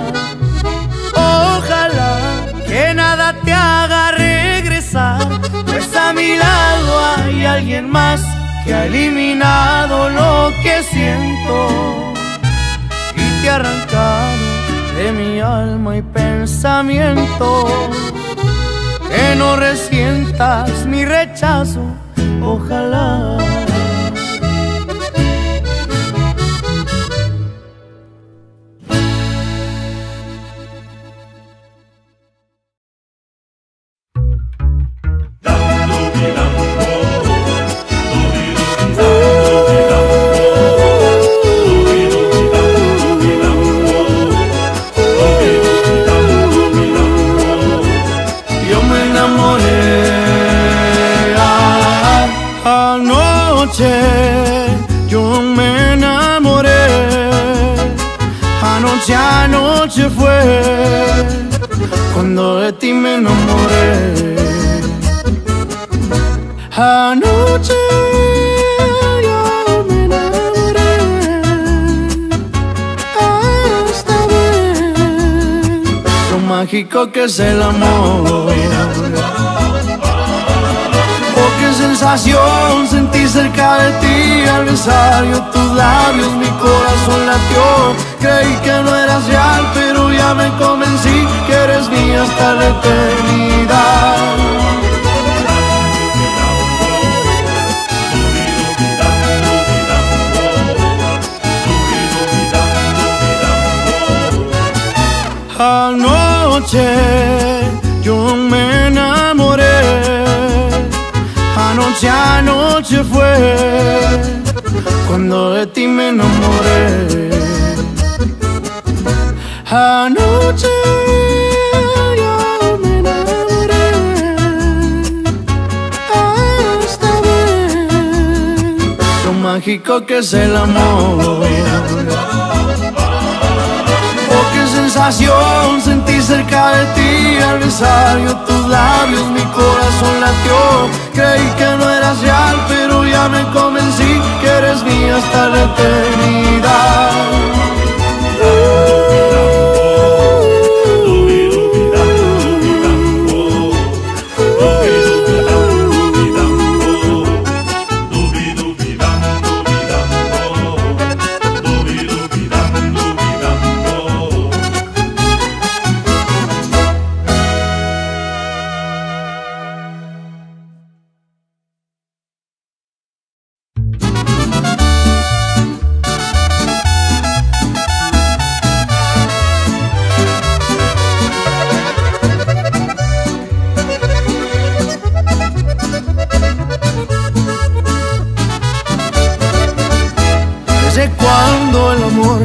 Ojalá que nada te haga regresar, pues a mi lado hay alguien más que ha eliminado lo que siento y te ha arrancado de mi alma y pensamiento. Que no resientas mi rechazo, ojalá. Yo me enamoré, anoche, anoche fue cuando de ti me enamoré. Anoche yo me enamoré, hasta ver lo mágico que es el amor. Qué sensación sentí cerca de ti al besar yo tus labios, mi corazón latió. Creí que no eras real, pero ya me convencí que eres mía hasta la eternidad. Anoche yo me enamoré, anoche, anoche fue cuando de ti me enamoré. Anoche yo me enamoré, hasta ver lo mágico que es el amor. Oh, qué sensación sentí cerca de ti al besar yo tus labios, mi corazón latió. Creí que no eras real, pero ya me convencí que eres mía hasta la eternidad.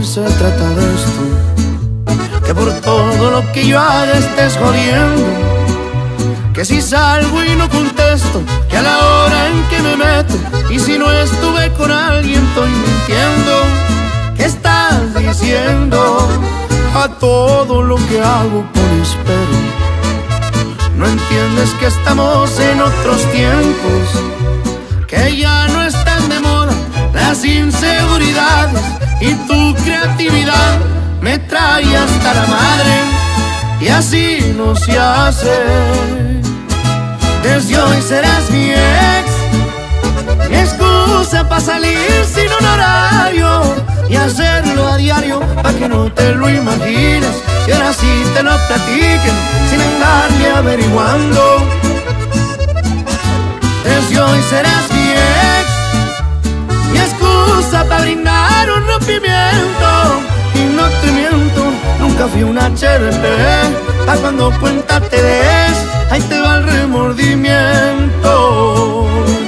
amor se trata de esto, que por todo lo que yo haga estés jodiendo, que si salgo y no contesto, que a la hora en que me meto, y si no estuve con alguien estoy mintiendo. ¿Qué estás diciendo? A todo lo que hago pones pero. No entiendes que estamos en otros tiempos, que ya no están de moda las inseguridades, y tu creatividad me trae hasta la madre, y así no se hace. Desde hoy serás mi ex, mi excusa para salir sin un horario y hacerlo a diario pa' que no te lo imagines, y ahora sí te lo platiquen sin andarle averiguando. Desde hoy serás mi ex, mi excusa para brindar un rompimiento, y no te miento, nunca fui una H R P, pa' cuando cuenta te des, ahí te va el remordimiento.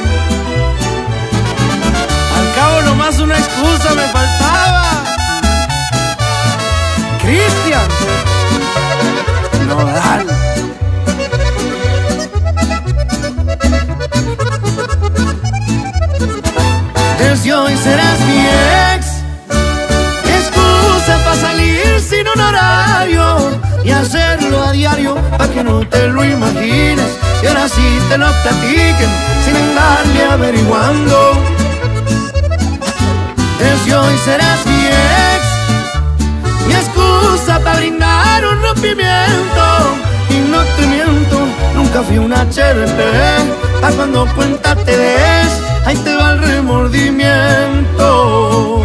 Al cabo nomás una excusa me faltaba. Cristian Nodal. Desde hoy serás mi ex, mi excusa para salir sin un horario y hacerlo a diario pa' que no te lo imagines, y ahora sí te lo platiquen sin andarle averiguando. Desde hoy serás mi ex, mi excusa para brindar un rompimiento, y no te miento, nunca fui una H R P, pa' cuando cuenta te des, ahí te va el remordimiento.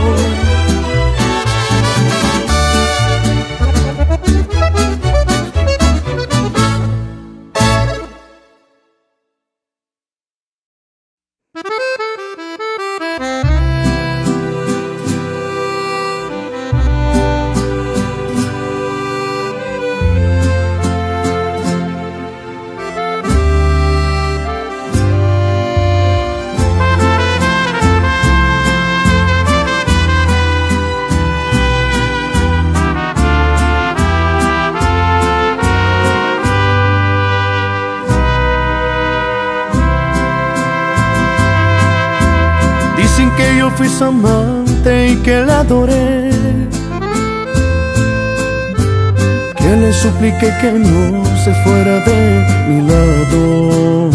Dicen que yo fui su amante y que la adoré, que le supliqué que no se fuera de mi lado,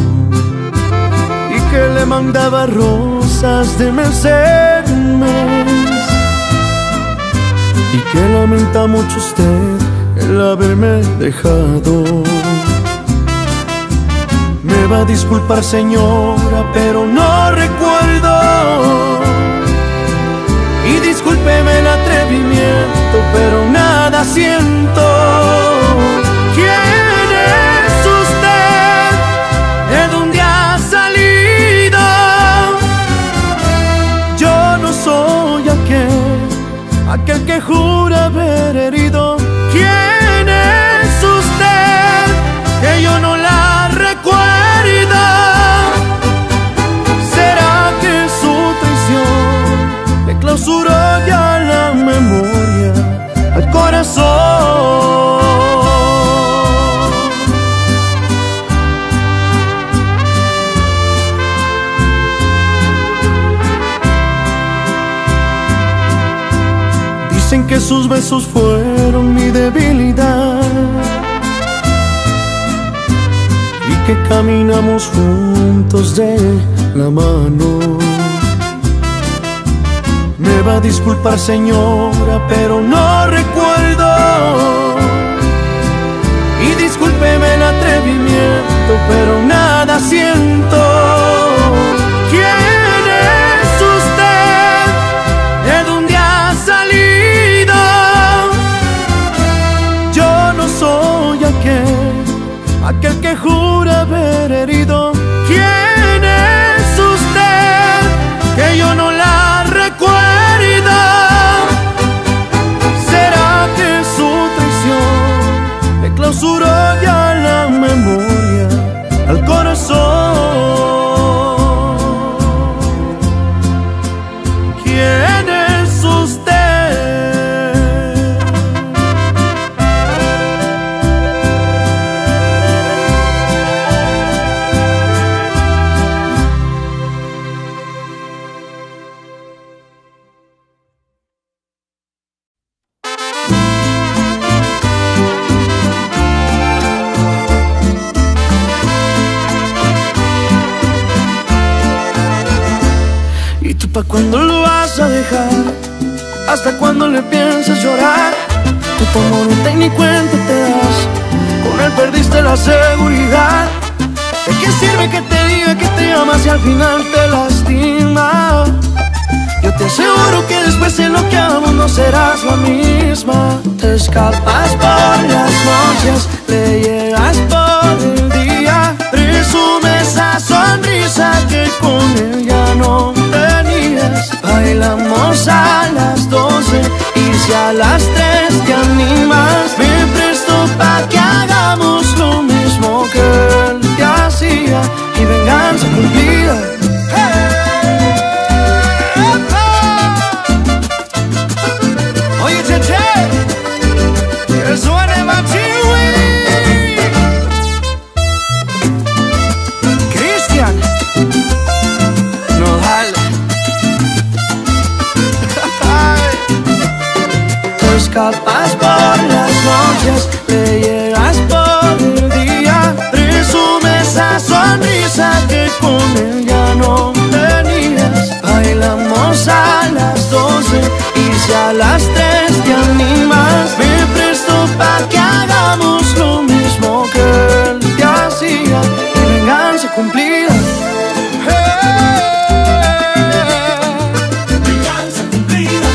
y que le mandaba rosas de mes en mes, y que lamenta mucho usted el haberme dejado. Me va a disculpar, señora, pero no recuerdo. Y discúlpeme el atrevimiento, pero nada siento. ¿Quién es usted? ¿De dónde ha salido? Yo no soy aquel, aquel que jura haber herido. ¿Quién es usted? Que yo no la recuerdo. ¿Será que su traición le clausuró ya la memoria al corazón? Dicen que sus besos fueron mi debilidad, que caminamos juntos de la mano. Me va a disculpar, señora, pero no recuerdo. Y discúlpeme el atrevimiento, pero nada siento. ¿Quién es usted? ¿De dónde ha salido? Yo no soy aquel, aquel que jura haber herido. ¿Quién es usted? Que yo no la recuerdo. ¿Será que su traición le clausuró ya la memoria al corazón? ¿Tú pa' cuándo lo vas a dejar? ¿Hasta cuándo le piensas llorar? Tú tu amor ni cuenta te das, con él perdiste la seguridad. ¿De qué sirve que te diga que te amas si al final te lastima? Yo te aseguro que después de lo que amo no serás la misma. Te escapas por las noches, le llegas por el día. Presume esa sonrisa que con él ya no tenías. Bailamos a las doce y si a las tres te animas, me presto pa' que hagamos lo mismo que él te hacía. Y venganza cumplida. Cristian Nodal. Te escapas por las noches, le llegas por el día. Presume esa sonrisa que con él ya no tenías. Bailamos a las doce y si a las tres te animas, me presto pa' que hagamos lo mismo que él te hacía. Y venganza cumplida. Venganza cumplida.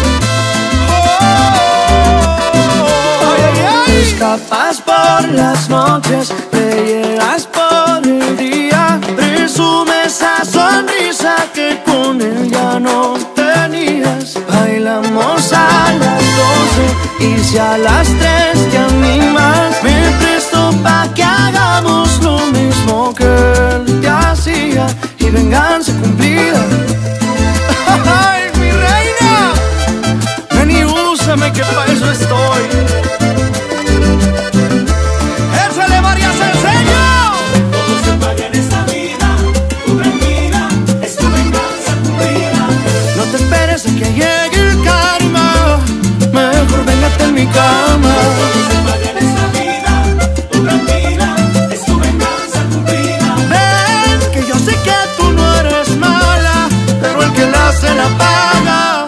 Te escapas por las noches, te llegas por el día. Presume esa sonrisa que con él ya no tenías. Bailamos a las doce y si a las tres te animas, me presto pa' que hagamos lo mismo que él te hacía. Y venganza cumplida. ¡Ay, mi reina! Ven y úsame que pa' eso estoy. ¡Échale varias enseño! Todo se paga en esta vida, tú tranquila, es tu venganza cumplida. No te esperes a que llegue el karma, mejor véngate en mi cama. Todo se paga en esta vida, tú tranquila, es tu venganza cumplida. Ven, que yo sé que tú no eres mala, pero el que la hace la paga.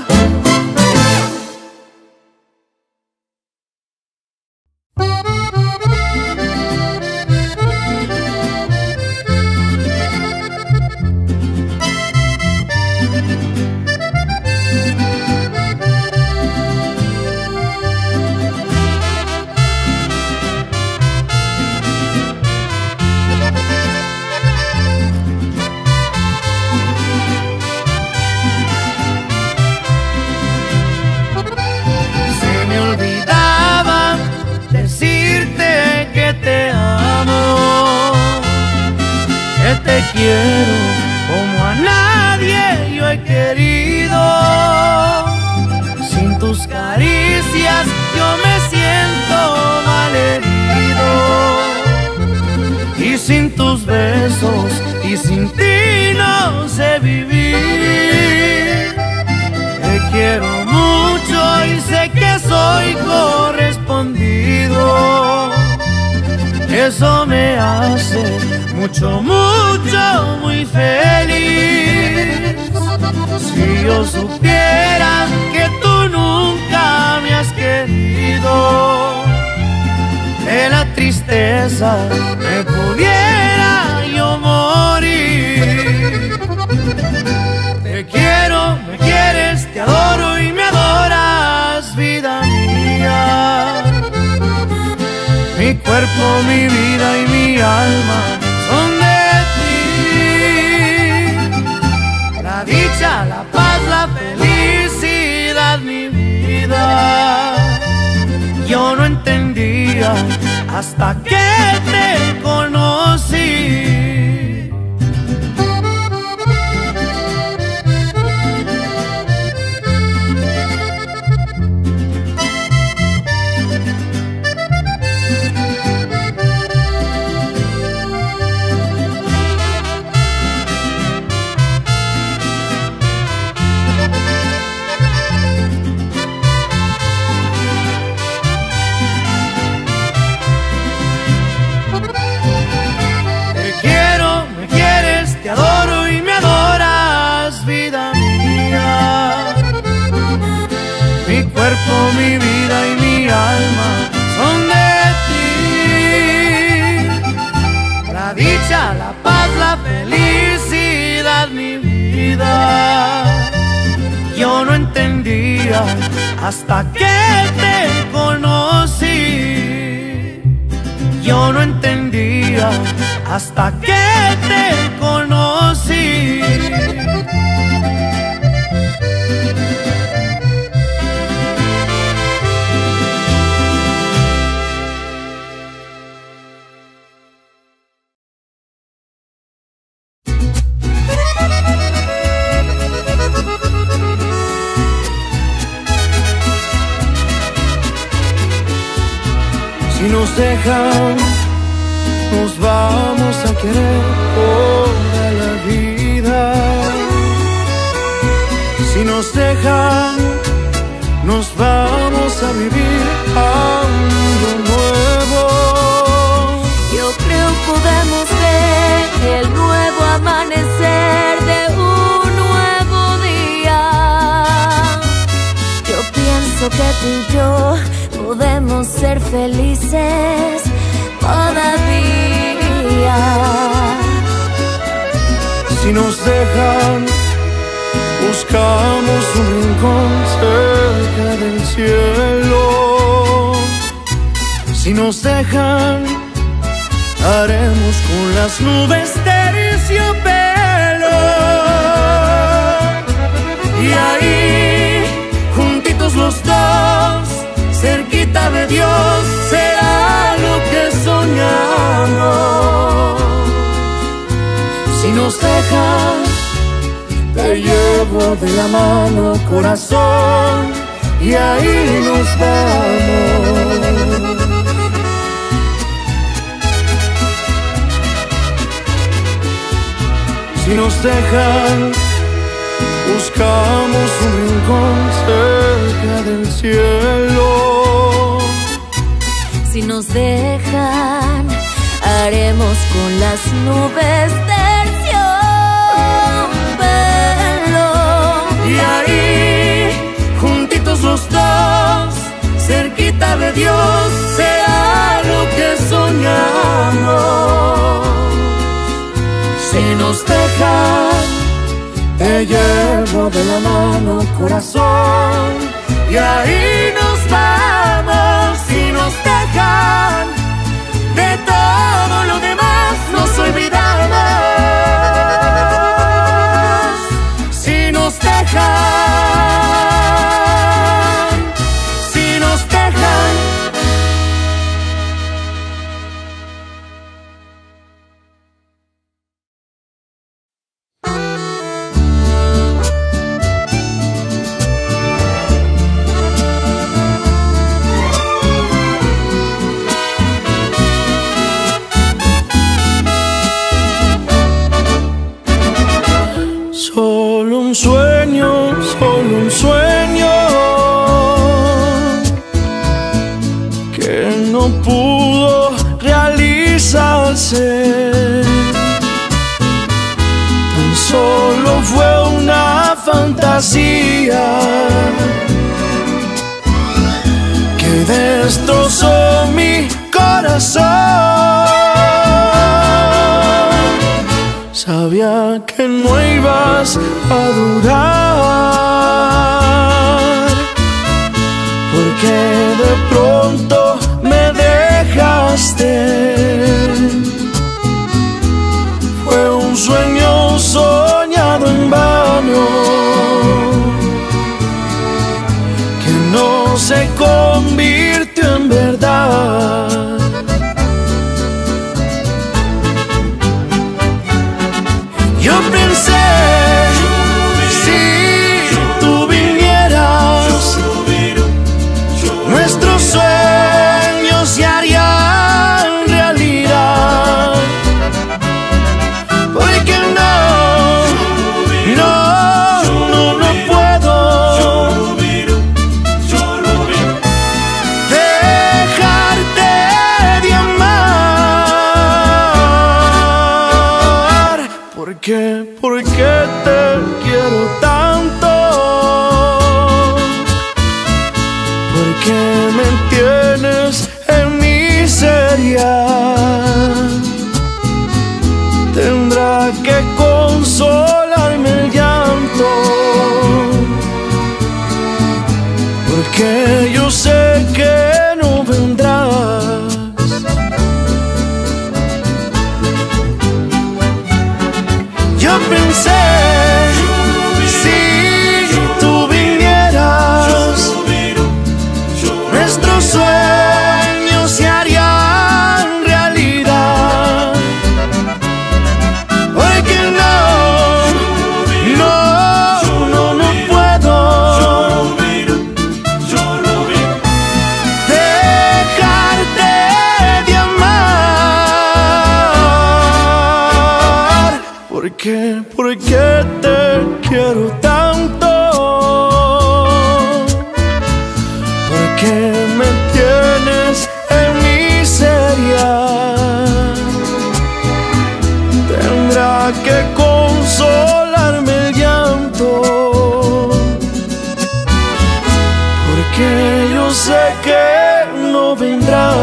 Se me olvidaba decirte que te amo, que te quiero como a nadie yo he querido. Sin tus caricias yo me siento malherido, y sin tus besos y sin ti no sé vivir. Te quiero mucho y sé que soy correspondido. Eso me hace mucho, mucho, muy feliz. Si yo supiera que tú nunca me has querido, de la tristeza me pudiera yo morir. Te quiero, me quieres, te adoro y me adoras, vida mía. Mi cuerpo, mi vida y mi alma son de ti. La dicha, la paz, la felicidad, mi vida. Yo no entendía hasta que te conocí. mi vida y mi alma son de ti. La dicha, la paz, la felicidad, mi vida. Yo no entendía hasta que te conocí. Yo no entendía hasta que te conocí. Si nos dejan, nos vamos a querer toda la vida. Si nos dejan, nos vamos a vivir algo nuevo. Yo creo podemos ver el nuevo amanecer de un nuevo día. Yo pienso que tú y yo podemos ser felices todavía. Si nos dejan, buscamos un rincón cerca del cielo. Si nos dejan, haremos con las nubes terciopelo. Y ahí, juntitos los dos, cerquita de Dios, será lo que soñamos. Si nos dejan, te llevo de la mano, corazón, y ahí nos vamos. Si nos dejan, buscamos un rincón cerca del cielo. Si nos dejan, haremos con las nubes terciopelo. Y ahí, juntitos los dos, cerquita de Dios, será lo que soñamos. Si nos dejan, te llevo de la mano, corazón, y ahí nos vamos. Si nos dejan, de todo lo demás nos olvidamos. Si nos dejan, si nos dejan. Solo un sueño, solo un sueño que no pudo realizarse. Tan solo fue una fantasía que destrozó mi corazón. Sabía que no ibas a durar, porque de pronto me dejaste. Fue un sueño soñado en vano, que no se convirtió en verdad. Yo pensé, si tú vinieras, nuestros sueños se harían realidad. Porque no, no, no, no puedo dejarte de amar. Porque ¿Por qué te quiero tanto? consolarme el llanto, porque yo sé que no vendrás. Yo pensé, si tú vinieras, nuestros sueños se harían realidad. Porque no, no, no, no puedo dejarte de amar. ¿Por qué? ¿Por qué te quiero tanto? ¿Por qué me tienes en miseria? Tendrá que consolarme el llanto, porque yo sé que no vendrás.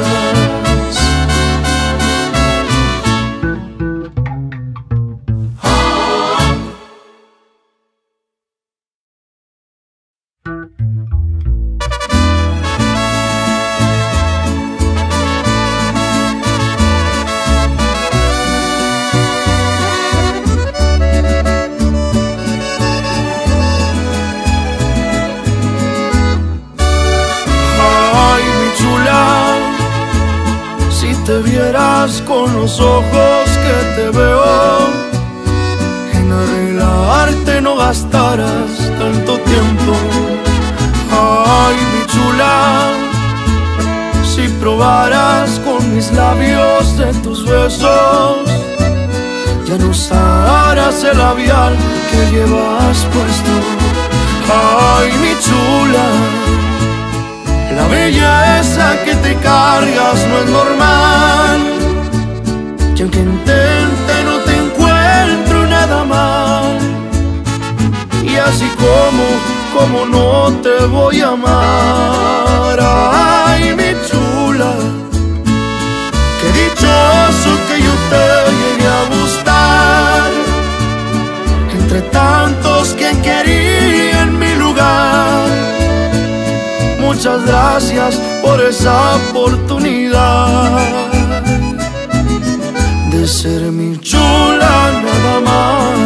Te vieras con los ojos que te veo, en arreglarte no gastaras tanto tiempo. Ay, mi chula, si probaras con mis labios de tus besos, ya no usarás el labial que llevas puesto. Ay, mi chula, la belleza que te cargas no es normal, y aunque intente no te encuentro nada mal. Y así como, como no te voy a amar. Ay, mi chula, qué dichoso que yo te llegué a gustar, entre tantos que querían mi lugar. Muchas gracias por esa oportunidad de ser mi chula nada más.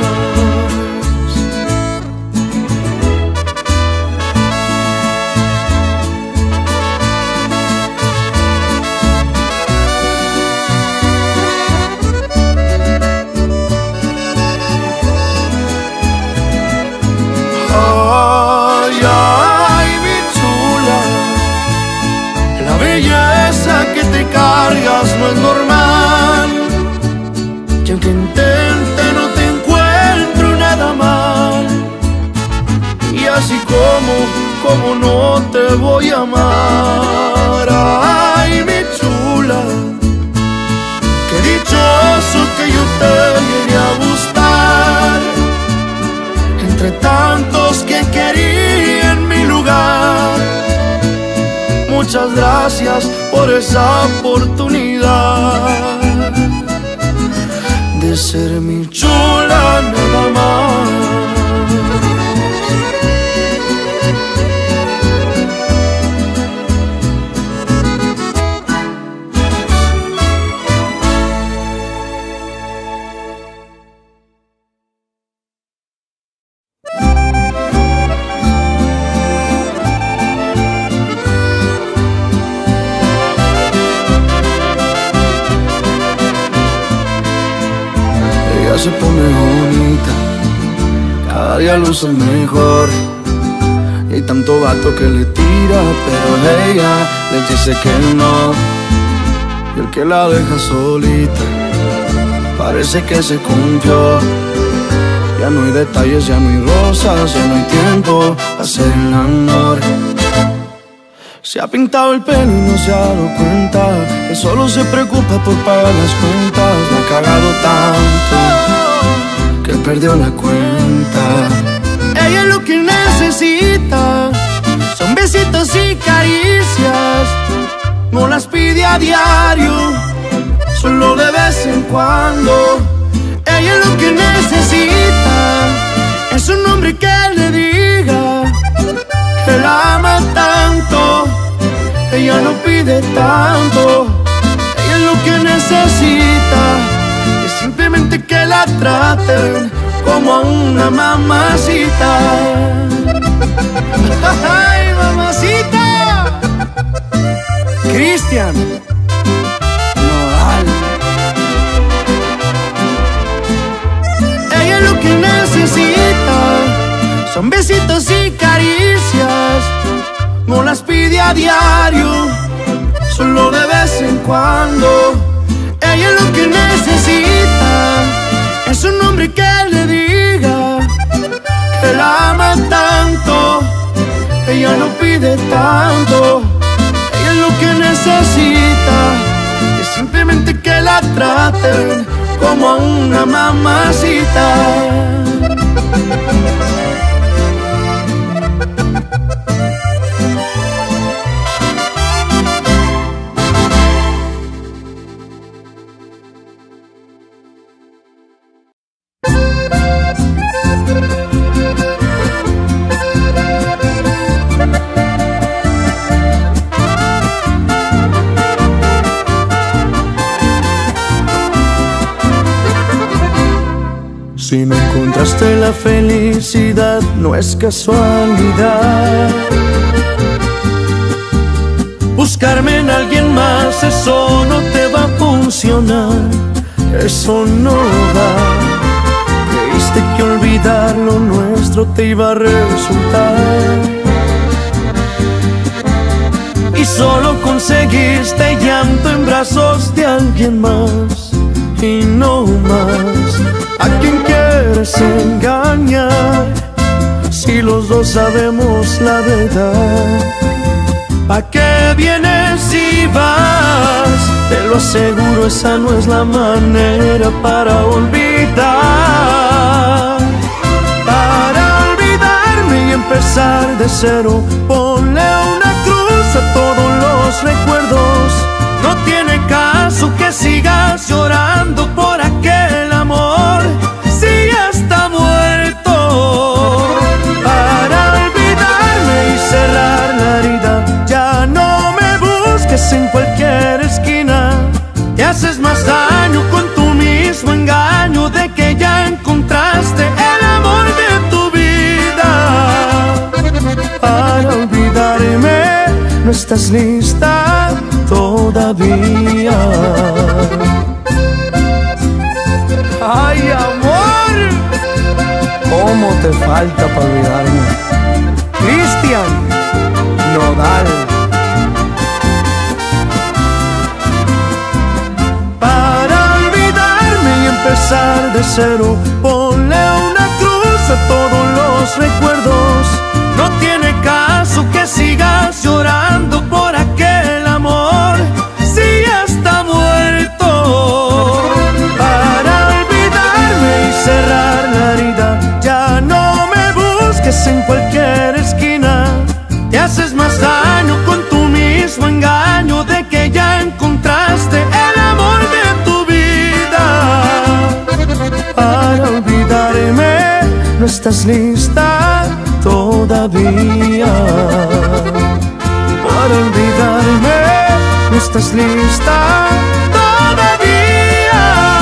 Ay, ay, mi chula, la belleza que te cargas no es normal, y aunque intente no te encuentro nada mal. Y así como, como no te voy a amar. Ay, mi chula, qué dichoso que yo te llegué a gustar, entre tantos que querían mi lugar. Muchas gracias por esa oportunidad de ser mi chula nada más. Se pone bonita, cada día luce mejor, y hay tanto vato que le tira, pero ella le dice que no. Y el que la deja solita parece que se confió. Ya no hay detalles, ya no hay rosas, ya no hay tiempo para hacer el amor. Se ha pintado el pelo y no se ha dado cuenta, él solo se preocupa por pagar las cuentas. Le ha cagado tanto que perdió la cuenta. Ella es lo que necesita, son besitos y caricias. No las pide a diario, solo de vez en cuando. Ella Ella lo que necesita es un hombre que le diga que la ama tanto. Ella no pide tanto. Ella lo que necesita es simplemente que la traten como a una mamacita. ¡Ay, mamacita! Cristian Nodal. Ella lo que necesita son besitos y caricias. No las pide a diario, solo de vez en cuando. Ella lo que necesita es un hombre que le diga que la ama tanto. Ella no pide tanto. Ella lo que necesita es simplemente que la traten como a una mamacita. Si no encontraste la felicidad, no es casualidad. Buscarme en alguien más, eso no te va a funcionar. Eso no va. Creíste que olvidar lo nuestro te iba a resultar, y solo conseguiste llanto en brazos de alguien más. Y no más. ¿A quién quieres engañar si los dos sabemos la verdad? ¿Pa' qué vienes si vas? Te lo aseguro, esa no es la manera para olvidar. Para olvidarme y empezar de cero, ponle una cruz a todos los recuerdos. No tiene caso que sigas llorando por aquel amor si ya está muerto. Para olvidarme y cerrar la herida, ya no me busques en cualquier esquina. Te haces más daño con tu mismo engaño de que ya encontraste el amor de tu vida. Para olvidarme no estás lista todavía. Ay, amor, ¿cómo te falta para olvidarme? Cristian Nodal. Para olvidarme y empezar de cero, ponle una cruz a todos los recuerdos. No tiene caso que sigas llorando por aquel amor si ya está muerto. Para olvidarme y cerrar la herida, ya no me busques en cualquier esquina. Te haces más daño con tu mismo engaño de que ya encontraste el amor de tu vida. Para olvidarme no estás lista todavía. Para olvidarme no estás lista todavía.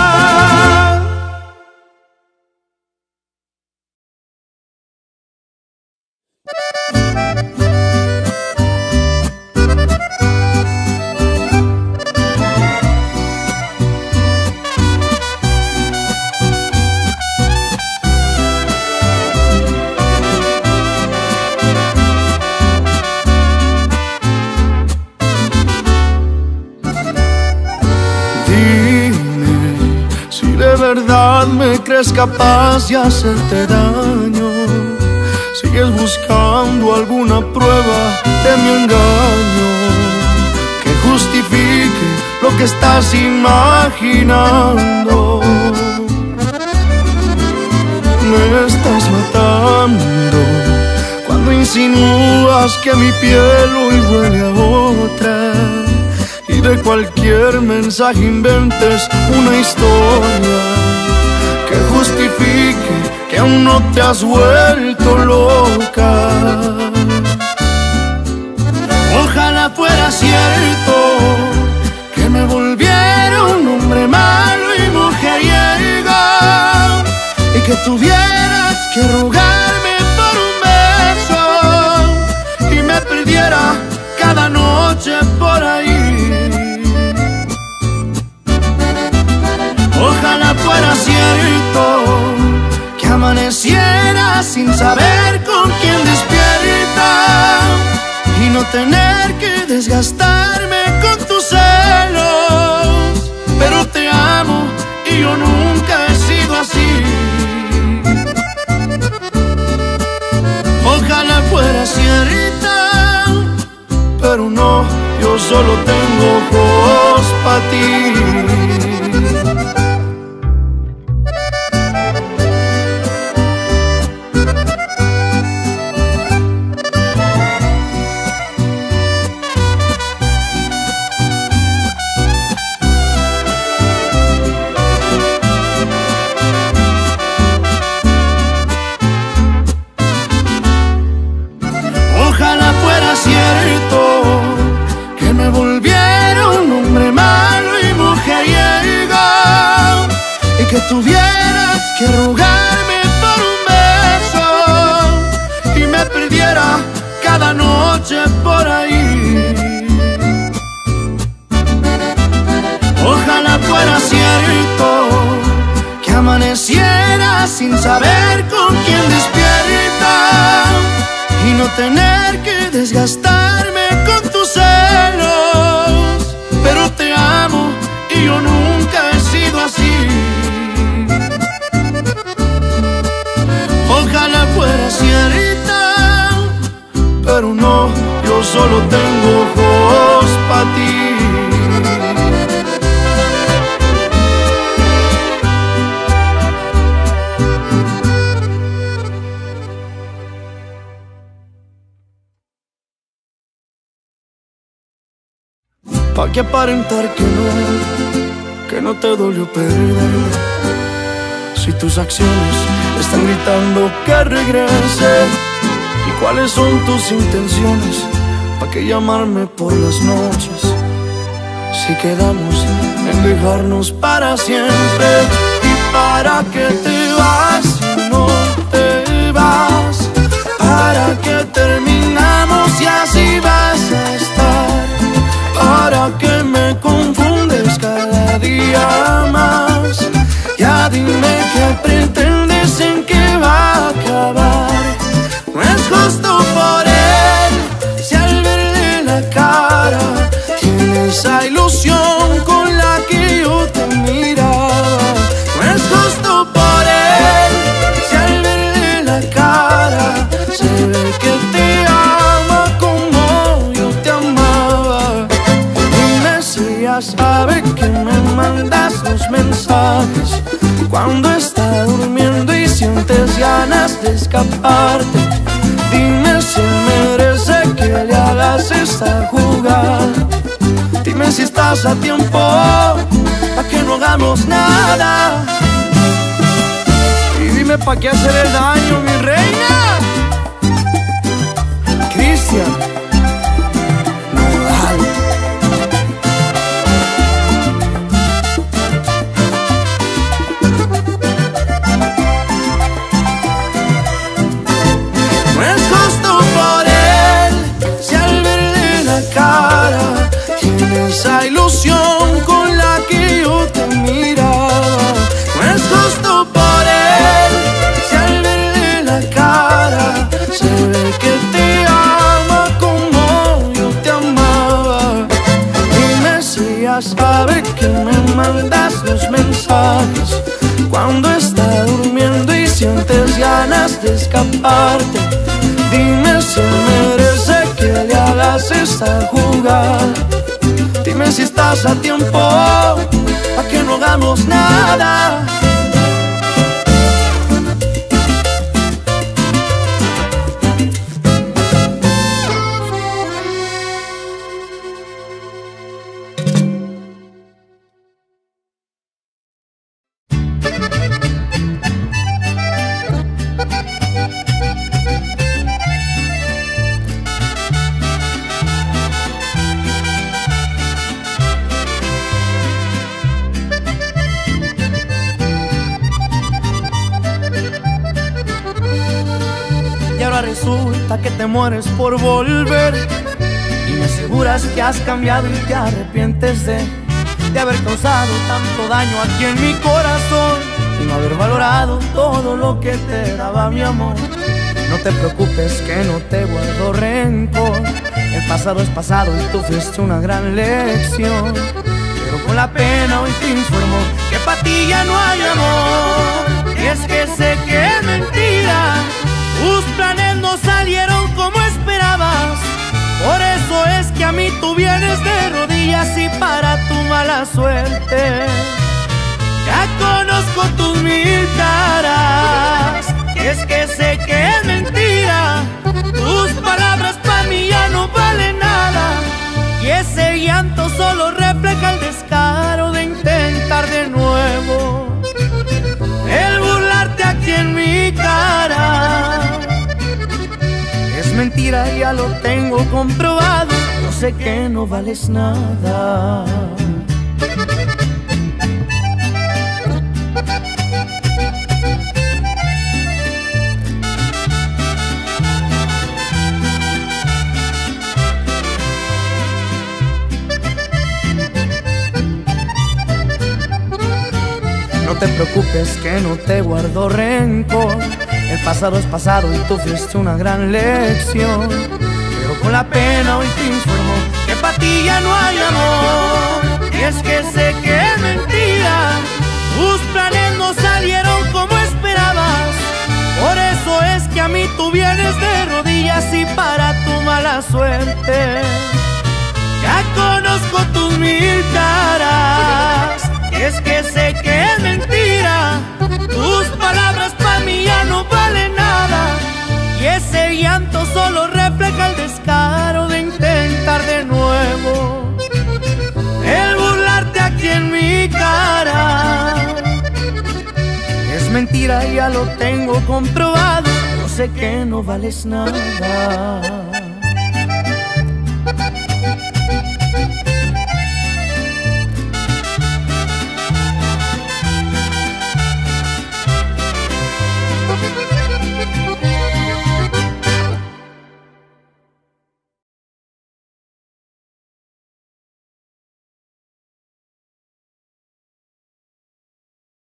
¿Me crees capaz de hacerte daño? ¿Sigues buscando alguna prueba de mi engaño que justifique lo que estás imaginando? Me estás matando cuando insinúas que mi piel hoy huele a otra, y de cualquier mensaje inventes una historia que aún no te has vuelto loca. Ojalá fuera cierto que me volviera un hombre malo y mujeriego, y que tuvieras que rogarme por un beso y me perdiera cada noche por ahí. Ojalá fuera cierto que amaneciera sin saber con quién despierta y no tener que desgastarme con tus celos. Pero te amo y yo nunca he sido así. Ojalá fuera cierta, pero no, yo solo tengo ojos para ti. Ojalá fuera cierto que me volviera un hombre malo y mujeriego, y que tuvieras que rogarme por un beso y me perdiera cada noche por ahí. Ojalá fuera cierto que amaneciera sin saber con quién despierta y no tener que desgastarme con tus celos. Pero te amo y yo nunca he sido así. Ojalá fuera cierta, pero no, yo solo tengo ojos para ti. Pa' que aparentar que no, que no te dolió perder, si tus acciones están gritando que regrese. ¿Y cuáles son tus intenciones? ¿Pa' que llamarme por las noches? Si quedamos en dejarnos para siempre. ¿Y para qué te vas si no te vas? ¿Para qué terminamos y así vas a estar? ¿Para qué me confundes cada día más? Ya dime qué pretendes, en qué va a acabar. No es justo por él, si al verle la cara tiene esa ilusión con la que yo te miraba. No es justo por él, si al verle la cara se ve que te ama como yo te amaba. Ya sabe que me mandas los mensajes cuando está durmiendo y sientes ganas de escaparte. Dime si merece que le hagas esta jugada. Dime si estás a tiempo pa' que no hagamos nada. Y dime pa' qué hacer el daño, mi reina. Cristian Nodal. Esa ilusión con la que yo te miraba. No es justo por él, si al verle la cara se ve que te ama como yo te amaba. Dime si ya sabe que me mandas los mensajes cuando está durmiendo y sientes ganas de escaparte. Dime si merece que le hagas esta jugada. Dime si estás a tiempo pa' que no hagamos nada. resulta que te mueres por volver y me aseguras que has cambiado y te arrepientes de, de haber causado tanto daño aquí en mi corazón y no haber valorado todo lo que te daba mi amor. No te preocupes que no te guardo rencor, el pasado es pasado y tú fuiste una gran lección. Pero con la pena hoy te informo que para ti ya no hay amor. Y es que sé que es mentira, tus planes no salieron como esperabas. Por eso es que a mí tú vienes de rodillas y para tu mala suerte ya conozco tus mil caras. Y es que sé que es mentira, tus palabras para mí ya no valen nada. Y ese llanto solo refleja el descaro de intentar de nuevo el burlarte aquí en mi cara. Es mentira, ya lo tengo comprobado, yo sé que no vales nada. No te preocupes que no te guardo rencor, el pasado es pasado y tú fuiste una gran lección. Pero con la pena hoy te informo que para ti ya no hay amor. Y es que sé que es mentira, tus planes no salieron como esperabas. Por eso es que a mí tú vienes de rodillas y para tu mala suerte ya conozco tus mil caras. Y es que sé que es mentira, tus palabras para mí ya no valen nada. Y ese llanto solo refleja el descaro de intentar de nuevo el burlarte aquí en mi cara. Es mentira, ya lo tengo comprobado, yo sé que no vales nada.